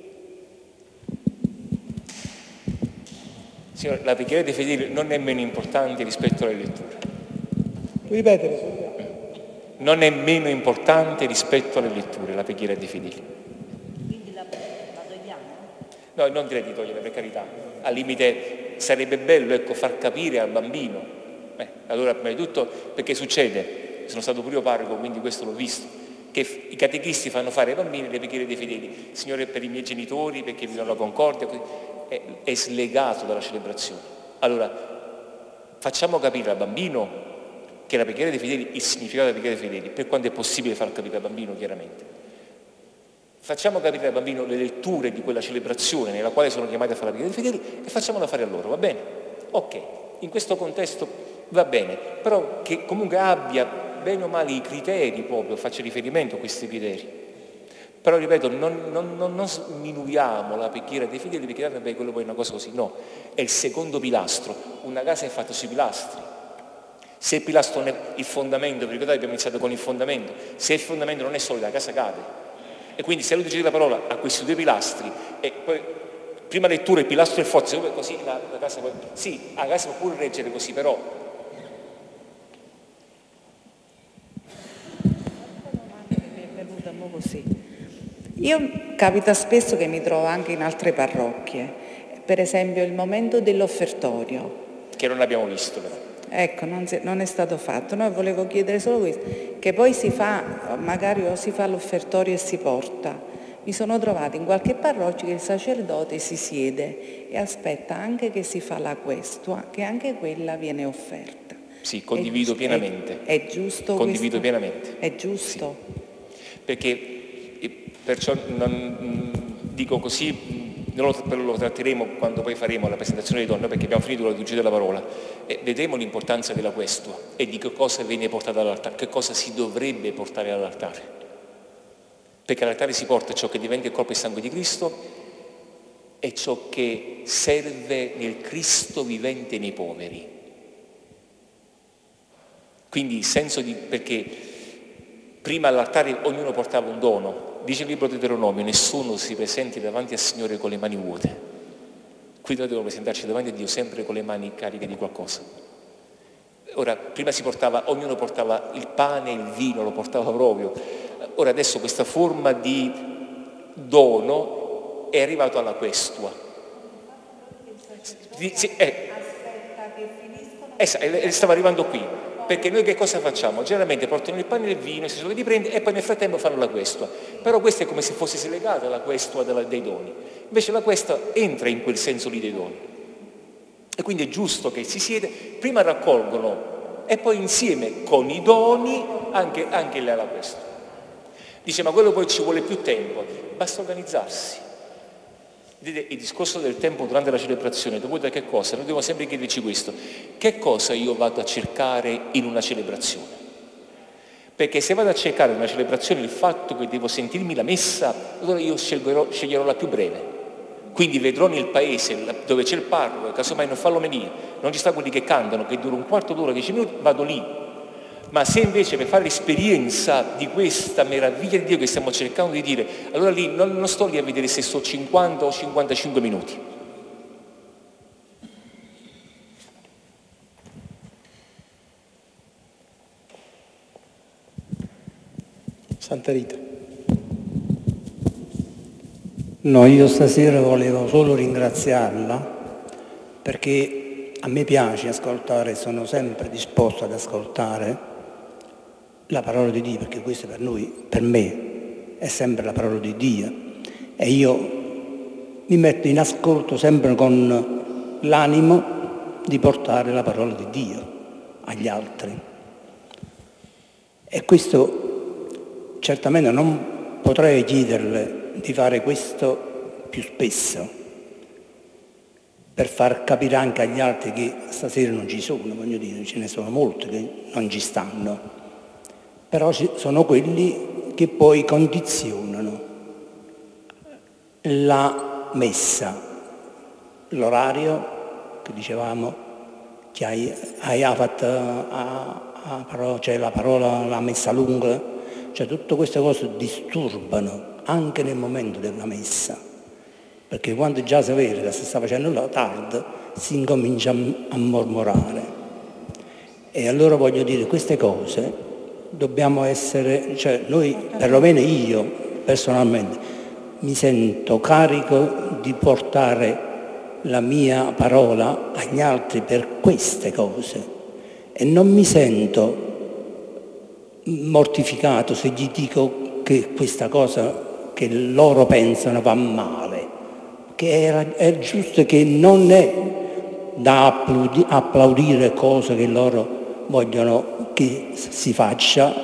Signora, la preghiera dei fedeli non è meno importante rispetto alle letture. Puoi ripetere? Non è meno importante rispetto alle letture, la preghiera dei fedeli. Quindi la, la togliamo? No, non direi di togliere, per carità. Al limite sarebbe bello, ecco, far capire al bambino. Eh, allora, prima di tutto, perché succede, sono stato pure io parroco, quindi questo l'ho visto, che i catechisti fanno fare ai bambini le preghiere dei fedeli. Signore, per i miei genitori, perché vivono la concordia, così. È, è slegato dalla celebrazione. Allora, facciamo capire al bambino che la preghiera dei fedeli, il significato della preghiera dei fedeli, per quanto è possibile far capire al bambino chiaramente. Facciamo capire al bambino le letture di quella celebrazione nella quale sono chiamati a fare la preghiera dei fedeli e facciamola fare a loro, va bene? Ok, in questo contesto va bene, però che comunque abbia bene o male i criteri proprio, faccia riferimento a questi criteri. Però ripeto, non, non, non, non sminuiamo la preghiera dei fedeli perché beh, quello poi è una cosa così, no, è il secondo pilastro, una casa è fatta sui pilastri. Se il pilastro non è il fondamento, vi ricordate abbiamo iniziato con il fondamento, se il fondamento non è solido la casa cade. E quindi se lui dice la parola a questi due pilastri e poi prima lettura il pilastro è forte, così la, la casa può, sì, la casa può pure reggere così, però mi è venuta un po' così. Io capita spesso che mi trovo anche in altre parrocchie, per esempio il momento dell'offertorio. Che non abbiamo visto però. Ecco, non, si, non è stato fatto. No, volevo chiedere solo questo, che poi si fa, magari o si fa l'offertorio e si porta. Mi sono trovata in qualche parrocchia che il sacerdote si siede e aspetta anche che si fa la questua, che anche quella viene offerta. Sì, condivido è, pienamente. È, è giusto Condivido questo? pienamente. È giusto? Sì. Perché perciò non, dico così, non lo, lo tratteremo quando poi faremo la presentazione delle donne, perché abbiamo finito la liturgia della parola, e vedremo l'importanza della questua e di che cosa viene portato all'altare, che cosa si dovrebbe portare all'altare. Perché all'altare si porta ciò che diventa il corpo e il sangue di Cristo e ciò che serve nel Cristo vivente nei poveri. Quindi il senso di... perché prima all'altare ognuno portava un dono, dice il libro di Deuteronomio, nessuno si presenti davanti al Signore con le mani vuote. Qui noi dobbiamo presentarci davanti a Dio sempre con le mani cariche di qualcosa. Ora, prima si portava, ognuno portava il pane, il vino, lo portava proprio. Ora adesso questa forma di dono è arrivato alla questua. Sì, sì, eh, eh, stava arrivando qui, perché noi che cosa facciamo? Generalmente portano il pane e il vino, si sono di prendere e poi nel frattempo fanno la questua. Però questa è come se fosse legata alla questua della, dei doni. Invece la questua entra in quel senso lì dei doni. E quindi è giusto che si siede, prima raccolgono e poi insieme con i doni anche, anche lì alla questua. Dice, ma quello poi ci vuole più tempo, basta organizzarsi. Vedete, il discorso del tempo durante la celebrazione, dovuto a che cosa? Noi dobbiamo sempre chiederci questo, che cosa io vado a cercare in una celebrazione? Perché se vado a cercare in una celebrazione il fatto che devo sentirmi la messa, allora io sceglierò, sceglierò la più breve. Quindi vedrò nel paese dove c'è il parroco, casomai non fa l'omelia, non ci sta quelli che cantano, che dura un quarto d'ora, dieci minuti, vado lì. Ma se invece per fare l'esperienza di questa meraviglia di Dio che stiamo cercando di dire, allora lì non, non sto lì a vedere se sto cinquanta o cinquantacinque minuti. Santa Rita. No, io stasera volevo solo ringraziarla perché a me piace ascoltare, sono sempre disposto ad ascoltare la parola di Dio, perché questo per noi, per me, è sempre la parola di Dio. E io mi metto in ascolto sempre con l'animo di portare la parola di Dio agli altri. E questo certamente non potrei chiederle di fare questo più spesso, per far capire anche agli altri che stasera non ci sono, voglio dire, ce ne sono molti che non ci stanno. Però sono quelli che poi condizionano la messa, l'orario che dicevamo, che hai, hai fatto, a, a parola, cioè la parola, la messa lunga, cioè tutte queste cose disturbano anche nel momento della messa, perché quando già si vede che si sta facendo la tarda si incomincia a mormorare. E allora voglio dire, queste cose dobbiamo essere, cioè noi, perlomeno io personalmente, mi sento carico di portare la mia parola agli altri per queste cose e non mi sento mortificato se gli dico che questa cosa che loro pensano va male, che era, è giusto che non è da applaudi, applaudire cose che loro vogliono che si faccia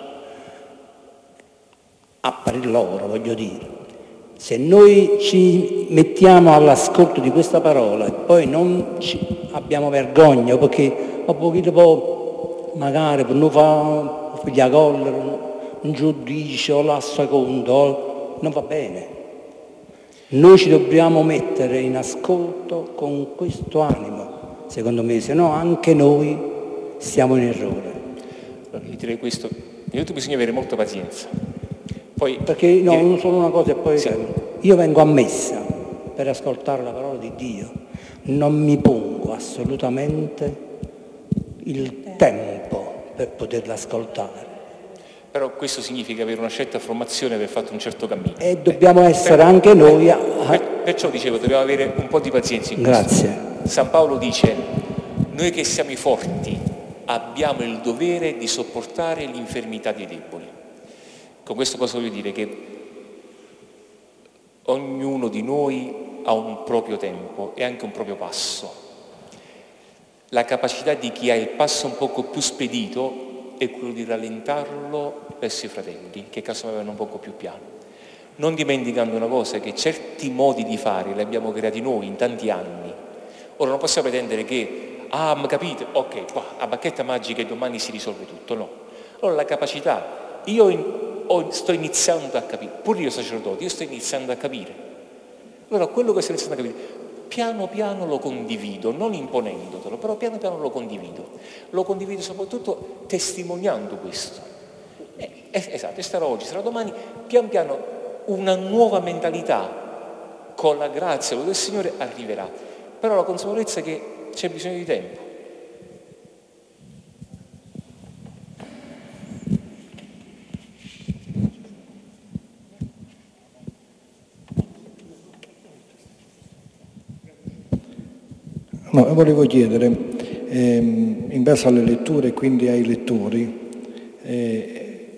a per loro, voglio dire. Se noi ci mettiamo all'ascolto di questa parola e poi non ci abbiamo vergogna perché un pochino po' magari per non fare gli collera un giudizio o la seconda, non va bene. Noi ci dobbiamo mettere in ascolto con questo animo, secondo me, se no anche noi siamo in errore. Io direi questo, innanzitutto bisogna avere molta pazienza. Poi, perché no, direi... non solo una cosa e poi sì. Io vengo a messa per ascoltare la parola di Dio, non mi pongo assolutamente il tempo per poterla ascoltare. Però questo significa avere una certa formazione per fare un certo cammino. E dobbiamo eh, essere per, anche noi... A... Per, perciò dicevo, dobbiamo avere un po' di pazienza in questo. Grazie. San Paolo dice, noi che siamo i forti abbiamo il dovere di sopportare l'infermità dei deboli. Con questo cosa voglio dire? Che ognuno di noi ha un proprio tempo e anche un proprio passo. La capacità di chi ha il passo un poco più spedito è quello di rallentarlo verso i fratelli, che casomai vanno un poco più piano. Non dimenticando una cosa, che certi modi di fare li abbiamo creati noi in tanti anni. Ora non possiamo pretendere che, ah, ma capite, ok, qua, a bacchetta magica e domani si risolve tutto, no. Allora la capacità, io in, ho, sto iniziando a capire, pure io sacerdote, io sto iniziando a capire. Allora quello che sto iniziando a capire, piano piano lo condivido, non imponendotelo, però piano piano lo condivido. Lo condivido soprattutto testimoniando questo. Eh, esatto, e sarà oggi, sarà domani, pian piano una nuova mentalità con la grazia del Signore arriverà. Però la consapevolezza è che c'è bisogno di tempo. No, volevo chiedere, ehm, in base alle letture e quindi ai lettori, eh,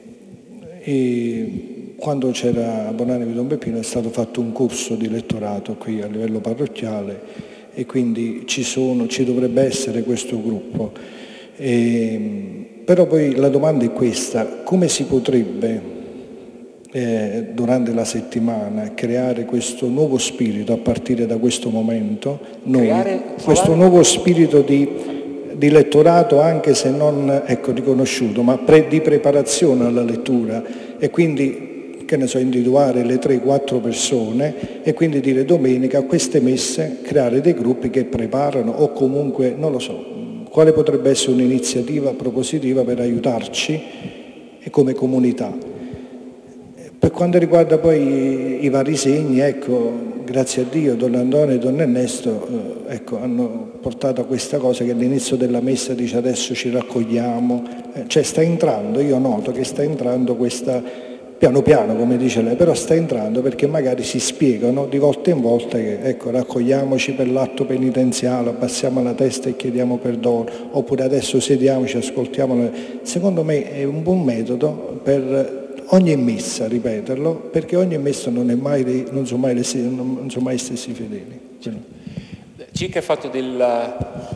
e quando c'era a Bonanni di Don Peppino è stato fatto un corso di lettorato qui a livello parrocchiale e quindi ci, sono, ci dovrebbe essere questo gruppo. E, però poi la domanda è questa: come si potrebbe Eh, durante la settimana creare questo nuovo spirito a partire da questo momento, noi, creare, questo nuovo spirito di, di lettorato, anche se non ecco, riconosciuto, ma pre, di preparazione alla lettura, e quindi, che ne so, individuare le tre quattro persone e quindi dire domenica a queste messe creare dei gruppi che preparano, o comunque non lo so, quale potrebbe essere un'iniziativa propositiva per aiutarci e come comunità. Per quanto riguarda poi i, i vari segni, ecco, grazie a Dio, Don Antonio e Don Ernesto eh, ecco, hanno portato a questa cosa che all'inizio della messa dice adesso ci raccogliamo, eh, cioè sta entrando, io noto che sta entrando questa, piano piano come dice lei, però sta entrando perché magari si spiegano di volta in volta che ecco, raccogliamoci per l'atto penitenziale, abbassiamo la testa e chiediamo perdono, oppure adesso sediamoci, ascoltiamolo. Secondo me è un buon metodo per ogni messa, ripeterlo, perché ogni messa non, è mai, non, sono, mai le, non sono mai stessi fedeli. Circa il fatto del,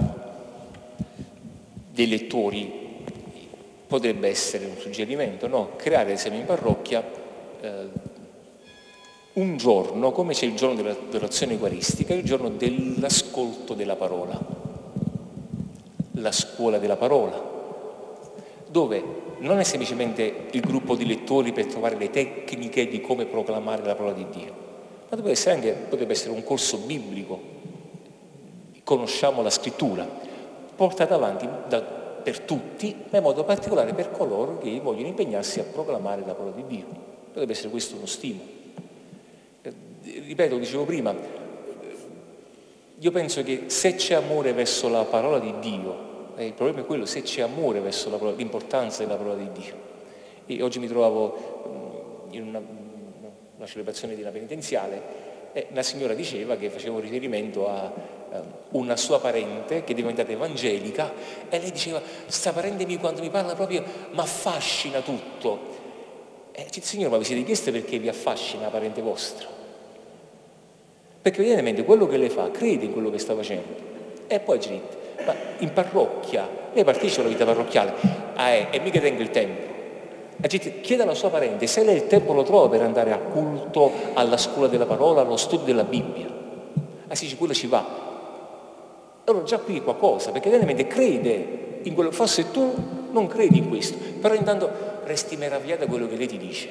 dei lettori, potrebbe essere un suggerimento, no? Creare insieme in parrocchia eh, un giorno, come c'è il giorno dell'adorazione eucaristica, il giorno dell'ascolto della parola, la scuola della parola, dove non è semplicemente il gruppo di lettori per trovare le tecniche di come proclamare la parola di Dio, ma potrebbe essere anche potrebbe essere un corso biblico, conosciamo la scrittura, portato avanti da, per tutti, ma in modo particolare per coloro che vogliono impegnarsi a proclamare la parola di Dio. Potrebbe essere questo uno stimolo. Eh, ripeto, dicevo prima, io penso che se c'è amore verso la parola di Dio, Eh, il problema è quello, se c'è amore verso la parola, l'importanza della parola di Dio. E oggi mi trovavo in una, una celebrazione di una penitenziale e una signora diceva che faceva un riferimento a uh, una sua parente che è diventata evangelica e lei diceva: sta parente mia quando mi parla proprio mi affascina tutto. E eh, signora, ma vi siete chieste perché vi affascina la parente vostra? Perché evidentemente quello che lei fa, crede in quello che sta facendo. E poi ci dite: ma in parrocchia, lei partecipa alla vita parrocchiale, ah, eh, e mica tengo il tempo. Chiede alla sua parente se lei il tempo lo trova per andare al culto, alla scuola della parola, allo studio della Bibbia. Ah sì, quello ci va. Allora già qui è qualcosa, perché evidentemente crede in quello, forse tu non credi in questo, però intanto resti meravigliata da quello che lei ti dice.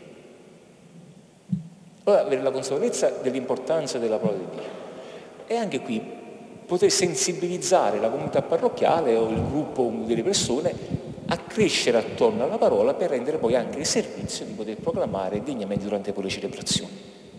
Allora avere la consapevolezza dell'importanza della parola di Dio. E anche qui poter sensibilizzare la comunità parrocchiale o il gruppo delle persone a crescere attorno alla parola per rendere poi anche il servizio di poter proclamare degnamente durante poi le celebrazioni.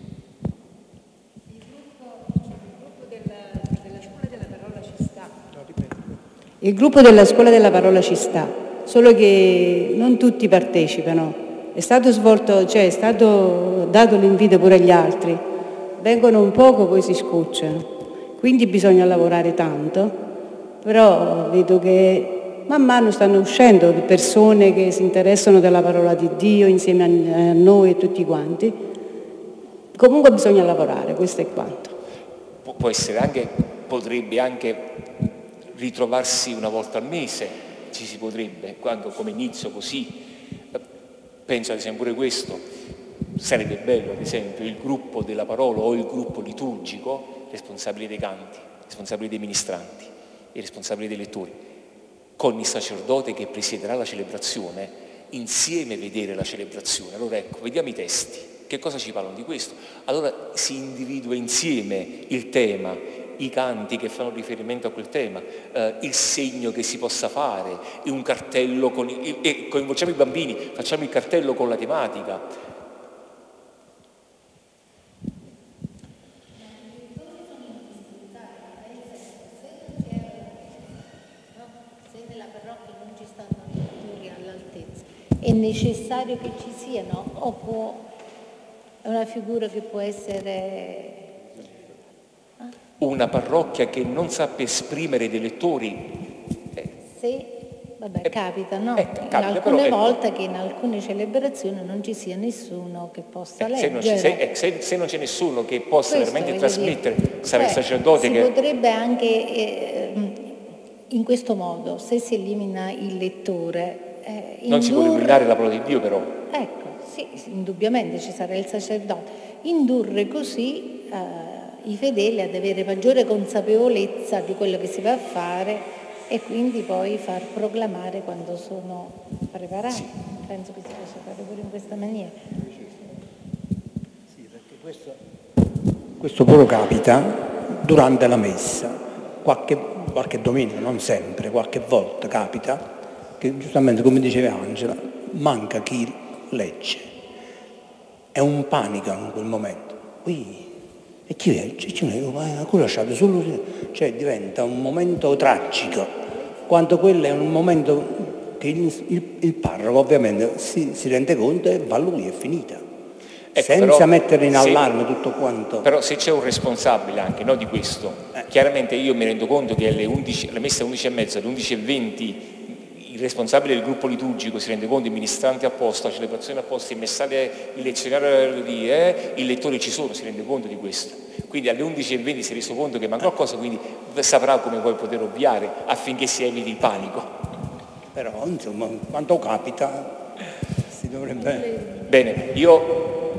Il gruppo della scuola della parola ci sta, solo che non tutti partecipano. È stato svolto, cioè è stato dato l'invito pure agli altri. Vengono un poco, poi si scocciano. Quindi bisogna lavorare tanto, però vedo che man mano stanno uscendo persone che si interessano della parola di Dio insieme a noi e tutti quanti. Comunque bisogna lavorare, questo è quanto. Pu- può essere anche, potrebbe anche ritrovarsi una volta al mese, ci si potrebbe, quando come inizio così, penso ad esempio pure questo, sarebbe bello ad esempio il gruppo della parola o il gruppo liturgico, responsabili dei canti, responsabili dei ministranti e responsabili dei lettori, con il sacerdote che presiederà la celebrazione, insieme vedere la celebrazione. Allora ecco, vediamo i testi, Che cosa ci parlano di questo? Allora si individua insieme il tema, i canti che fanno riferimento a quel tema, eh, il segno che si possa fare, e un cartello con i, e coinvolgiamo i bambini, facciamo il cartello con la tematica. È necessario che ci siano o può, è una figura che può essere... Una parrocchia che non sappia esprimere dei lettori. Eh, sì, vabbè, eh, capita, no? Eh, capita, alcune però, volte eh, che in alcune celebrazioni non ci sia nessuno che possa eh, leggere. Se non, se, eh, se, se non c'è nessuno che possa Questo veramente trasmettere, dire. sarà Beh, il sacerdote si che... potrebbe anche, eh, in questo modo, se si elimina il lettore... Eh, non indurre... si può eliminare la parola di Dio, però. Ecco, sì, indubbiamente ci sarà il sacerdote. Indurre così eh, i fedeli ad avere maggiore consapevolezza di quello che si va a fare e quindi poi far proclamare quando sono preparati. Sì. Penso che si possa fare pure in questa maniera. Sì, perché questo, questo pure capita durante la messa, qualche, qualche domenica, non sempre, qualche volta capita che giustamente, come diceva Angela, manca chi legge. È un panico in quel momento. Qui, e chi legge? Chi legge? Ma lasciate solo, cioè diventa un momento tragico, quanto quello è un momento che il, il, il parroco ovviamente si, si rende conto e va lui, è finita. Ecco, senza però, mettere in allarme se, tutto quanto. Però se c'è un responsabile anche, no, di questo, eh. chiaramente io mi rendo conto che alle undici, la messa alle undici e mezza, alle undici e venti, il responsabile del gruppo liturgico si rende conto, il ministrante apposta, la celebrazione apposta, il messaggio, il lezionario, eh, i lettori ci sono, si rende conto di questo. Quindi alle undici e venti si è reso conto che manca qualcosa, quindi saprà come poi poter ovviare affinché si eviti il panico. Però insomma, quando capita si dovrebbe... Bene, io...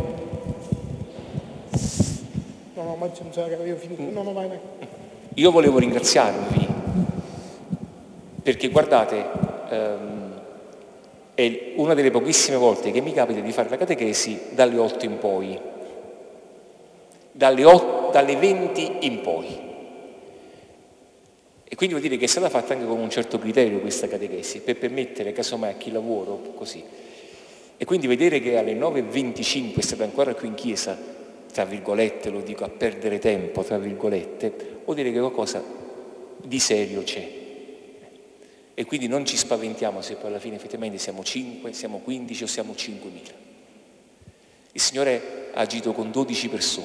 No, no, ma non so che avevo finito. No, no, vai, vai. Io volevo ringraziarvi, perché guardate... Um, è una delle pochissime volte che mi capita di fare la catechesi dalle otto in poi, dalle, otto, dalle venti in poi, e quindi vuol dire che è stata fatta anche con un certo criterio questa catechesi per permettere casomai a chi lavora così, e quindi vedere che alle nove e venticinque state ancora qui in chiesa, tra virgolette lo dico, a perdere tempo, tra virgolette, vuol dire che qualcosa di serio c'è. E quindi non ci spaventiamo se poi alla fine effettivamente siamo cinque, siamo quindici o siamo cinquemila. Il Signore ha agito con dodici persone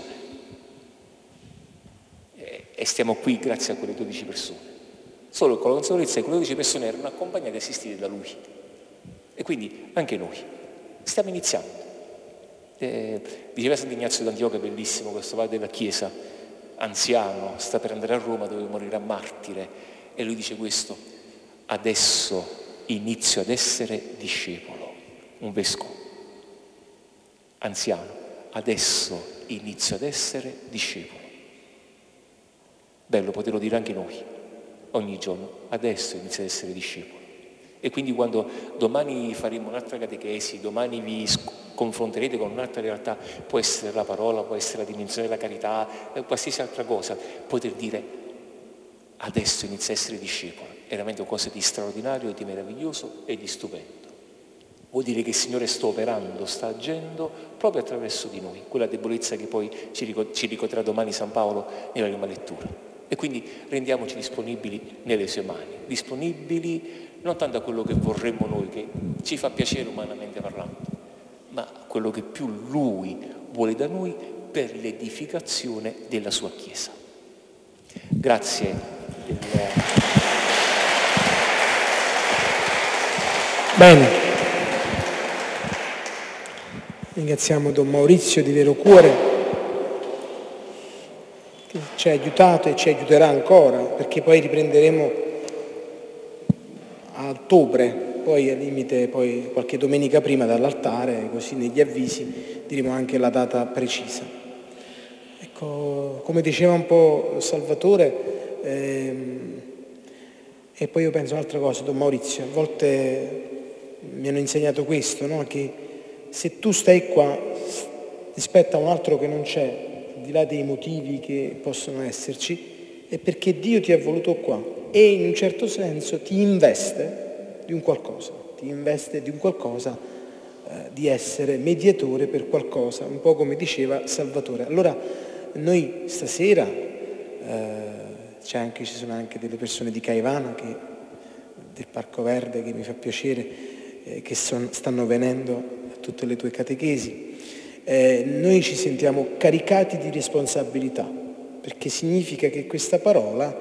e stiamo qui grazie a quelle dodici persone. Solo con la consapevolezza che quelle dodici persone erano accompagnate e assistite da Lui. E quindi anche noi stiamo iniziando. Eh, diceva Sant'Ignazio d'Antiochia, bellissimo, questo padre della Chiesa, anziano, sta per andare a Roma dove morirà martire, e lui dice questo: adesso inizio ad essere discepolo, un vescovo anziano, adesso inizio ad essere discepolo. Bello poterlo dire anche noi, ogni giorno, adesso inizio ad essere discepolo. E quindi quando domani faremo un'altra catechesi, domani vi confronterete con un'altra realtà, può essere la parola, può essere la dimensione della carità, qualsiasi altra cosa, poter dire adesso inizio ad essere discepolo. È veramente qualcosa di straordinario, di meraviglioso e di stupendo. Vuol dire che il Signore sta operando, sta agendo proprio attraverso di noi, quella debolezza che poi ci ricorderà domani San Paolo nella prima lettura. E quindi rendiamoci disponibili nelle sue mani, disponibili non tanto a quello che vorremmo noi, che ci fa piacere umanamente parlando, ma a quello che più Lui vuole da noi per l'edificazione della sua Chiesa. Grazie. Del... Bene, ringraziamo Don Maurizio di vero cuore che ci ha aiutato e ci aiuterà ancora, perché poi riprenderemo a ottobre, poi al limite poi qualche domenica prima dall'altare, così negli avvisi diremo anche la data precisa. Ecco, come diceva un po' Salvatore, ehm, e poi io penso un'altra cosa, Don Maurizio, a volte mi hanno insegnato questo, no? Che se tu stai qua rispetto a un altro che non c'è, al di là dei motivi che possono esserci, è perché Dio ti ha voluto qua e in un certo senso ti investe di un qualcosa, ti investe di un qualcosa, eh, di essere mediatore per qualcosa, un po' come diceva Salvatore. Allora noi stasera, eh, c'è anche, ci sono anche delle persone di Caivano, che, del Parco Verde, che mi fa piacere, eh, che son, stanno venendo a tutte le tue catechesi. Eh, noi ci sentiamo caricati di responsabilità, perché significa che questa parola,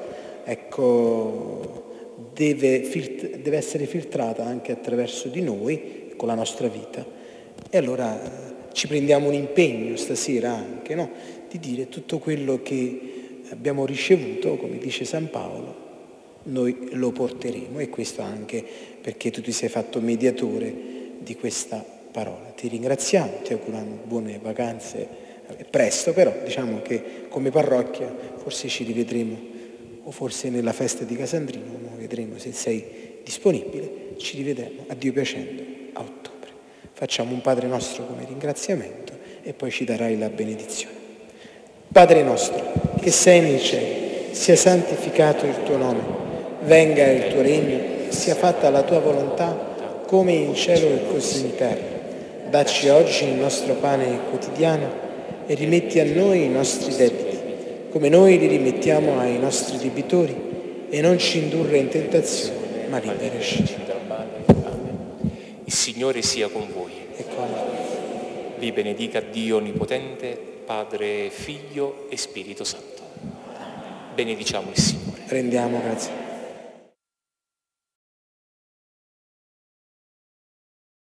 ecco, deve, filt- deve essere filtrata anche attraverso di noi, con la nostra vita. E allora eh, ci prendiamo un impegno stasera anche, no? Di dire tutto quello che abbiamo ricevuto, come dice San Paolo, noi lo porteremo, e questo anche perché tu ti sei fatto mediatore di questa parola. Ti ringraziamo, ti auguriamo buone vacanze, presto, però diciamo che come parrocchia forse ci rivedremo, o forse nella festa di Casandrino, non vedremo se sei disponibile, ci rivedremo a Dio piacendo a ottobre. Facciamo un Padre nostro come ringraziamento e poi ci darai la benedizione. Padre nostro, che sei nei cieli, sia santificato il tuo nome, venga il tuo regno, sia fatta la tua volontà, come in cielo e così in terra. Dacci oggi il nostro pane quotidiano e rimetti a noi i nostri debiti, come noi li rimettiamo ai nostri debitori, e non ci indurre in tentazione, ma liberaci dal male. Amen. Il Signore sia con voi. E con Vi benedica Dio Onnipotente, Padre, Figlio e Spirito Santo. Benediciamo il Signore. rendiamo grazie.